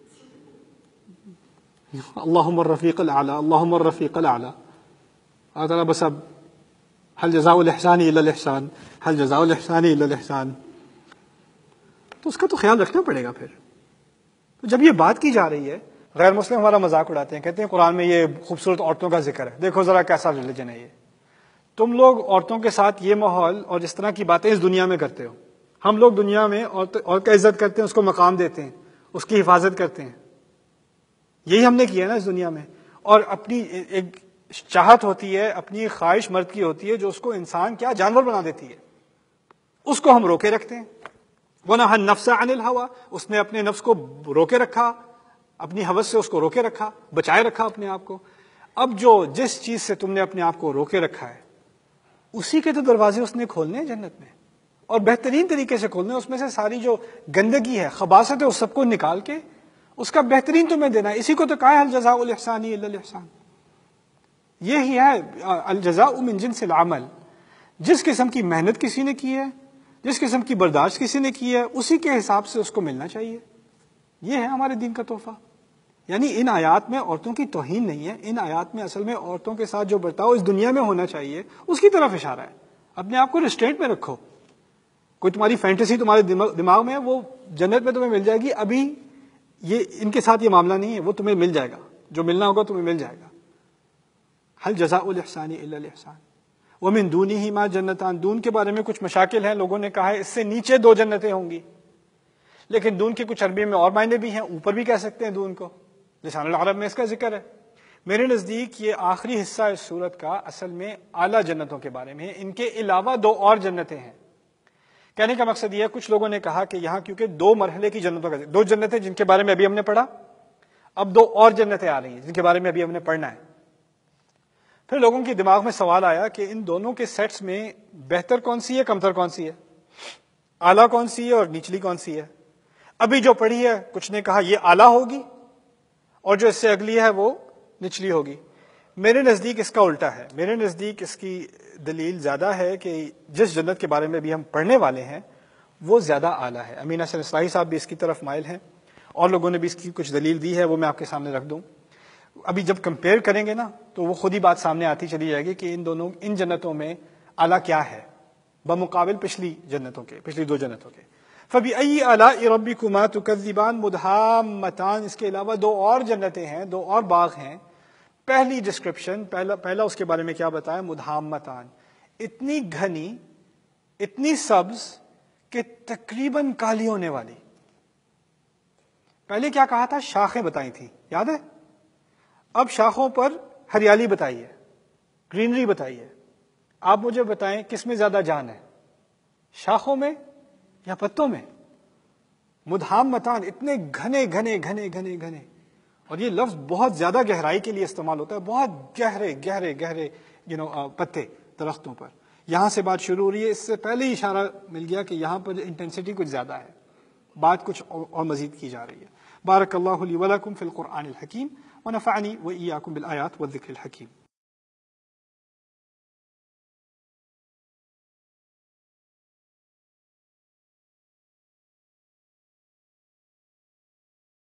اللہم الرفیق الاعلی، اللہم الرفیق الاعلی. اللہ تعالیٰ بس اب هل جزاء الاحسان الا الاحسان، هل جزاء الاحسان الا الاحسان. تو اس کا تو خیال رکھنا پڑے گا. پھر تو جب یہ بات کی جا رہی ہے، غیر مسلم ہمارا مذاق اڑاتے ہیں، کہتے ہیں قرآن میں یہ خوبصورت عورتوں کا ذکر ہے، دیکھو ذرا کیسا ریلیجن ہے یہ. تم لوگ عورتوں کے ساتھ یہ ماحول اور اس طرح کی باتیں اس دنیا میں کرتے ہو. ہم لوگ دنیا میں عورت کا عزت کرتے ہیں، اس کو مقام دیتے ہیں، اس کی حفاظت کرتے ہیں. یہی ہم نے کیا نا اس دنیا میں. اور اپنی ایک چاہت ہوتی ہے، اپنی خواہش مرد کی ہوتی ہے جو اس کو انسان کیا جانور بنا دیتی ہے، اس کو ہم روکے رکھتے ہیں. وَنَهَا النَّفْسَ عَنِ الْهَوَىٰ، اس نے اپنے نفس کو روکے رکھا، اپنی حوث سے اس کو روکے رکھا، بچائے رکھا اپنے آپ کو. اب جو جس چیز سے تم نے اپنے آپ کو روکے رکھا ہے، اسی کے تو دروازے اس نے کھولنے ہیں جنت میں، اور بہترین طریقے سے کھولنے. اس میں سے ساری جو گندگی ہے، خباثت ہے، اس سب کو نکال کے اس کا بہترین تمہیں دینا ہے. اسی کو تو کہا ہے الجزاء الاحسان الا الاحسان. یہی ہے الجزاء من جنس العمل. جس قسم کی محنت کسی نے کی ہے، جس قسم کی برداشت کسی نے کی ہے، اسی کے حساب سے اس کو ملنا چاہیے. یہ ہے ہمارے دین کا تحفہ. یعنی ان آیات میں عورتوں کی توہین نہیں ہے، ان آیات میں اصل میں عورتوں کے ساتھ جو برتاؤ اس دنیا میں ہونا چاہیے اس کی طرف اشارہ ہے. اپنے آپ کو ریسٹرینٹ میں رکھو. کوئی تمہاری فینٹیسی تمہارے دماغ میں ہے، وہ جنت میں تمہیں مل جائے گی. ابھی یہ ان کے ساتھ یہ معاملہ نہیں ہے، وہ تمہیں مل جائے گا، جو ملنا ہوگا تمہیں مل جائے گا. حل جزاء الاحسان الا الاحسان ومن دونہ ما جنتان، دون کے بارے میں کچھ مشاکل ہیں، لوگوں نے کہا ہے اس سے نیچے دو جنتیں ہوں گی، لیکن دون کے کچھ عربی میں اور معنی بھی ہیں، اوپر بھی کہہ سکتے ہیں دون کو، لسان العرب میں اس کا ذکر ہے۔ میرے نزدیک یہ آخری حصہ اس سورت کا اصل میں اعلیٰ جنتوں کے بارے میں ہے، ان کے علاوہ دو اور جنتیں ہیں۔ کہنے کا مقصد یہ ہے کچھ لوگوں نے کہا کہ یہاں کیونکہ دو مرحلے کی جنتوں کا دو جنتیں جن کے بارے میں ابھی ہم نے پڑھا، اب دو اور جنتیں آ رہی ہیں جن کے بارے میں ابھی ہم نے پڑھنا ہے۔ پھر لوگوں کے دماغ میں سوال آیا کہ ان دونوں کے سیٹس میں بہتر کون سی ہے، کمتر کون سی ہے، اعلیٰ کون سی ہے اور نچلی کون سی ہے۔ ابھی جو پڑھی ہے کچھ نے کہا یہ اعلیٰ ہوگی اور جو اس سے اگلی ہے وہ نچلی ہوگی۔ میرے نزدیک اس کا الٹا ہے، میرے نزدیک اس کی دلیل زیادہ ہے کہ جس جنت کے بارے میں بھی ہم پڑھنے والے ہیں وہ زیادہ اعلیٰ ہے۔ امین حسن اصلاحی صاحب بھی اس کی طرف مائل ہیں اور لوگوں نے بھی اس کی کچھ دلیل دی ہے، وہ میں آپ کے سامنے رکھ دوں۔ ابھی جب کمپیئر کریں گے نا تو وہ خود ہی بات سامنے آتی چلی جائے گی کہ ان دونوں ان جنتوں میں اعلیٰ کیا ہے بمقابل پچھلی جنتوں کے، پچھلی دو جنتوں کے۔ فَبِأَيِّ آلَاءِ رَبِّكُمَا تُكَذِّبَانِ مُدْحَامَّتَانِ، اس کے علاوہ دو اور جنتیں ہیں، دو اور باغ ہیں۔ پہلی ڈسکرپشن پہلا پہلا اس کے بارے میں کیا بتایا، مدھامتان، اتنی گھنی اتنی سبز کہ تقریباً کالی ہونے والی۔ پہلے کیا کہا تھا، شاخیں بتائی تھیں، یاد ہے؟ اب شاخوں پر ہریالی بتائی ہے، گرینری بتائی ہے۔ آپ مجھے بتائیں کس میں زیادہ جان ہے، شاخوں میں یا پتوں میں؟ مدھامتان، اتنے گھنے گھنے گھنے گھنے گھنے، اور یہ لفظ بہت زیادہ گہرائی کے لیے استعمال ہوتا ہے، بہت گہرے گہرے گہرے یو نو پتے درختوں پر۔ یہاں سے بات شروع ہو رہی ہے، اس سے پہلے ہی اشارہ مل گیا کہ یہاں پر انٹینسٹی کچھ زیادہ ہے، بات کچھ اور مزید کی جا رہی ہے۔ بارک اللہ لی ولکم فی القرآن الحکیم ونفعنی وإیاکم بالآیات والذکر الحکیم۔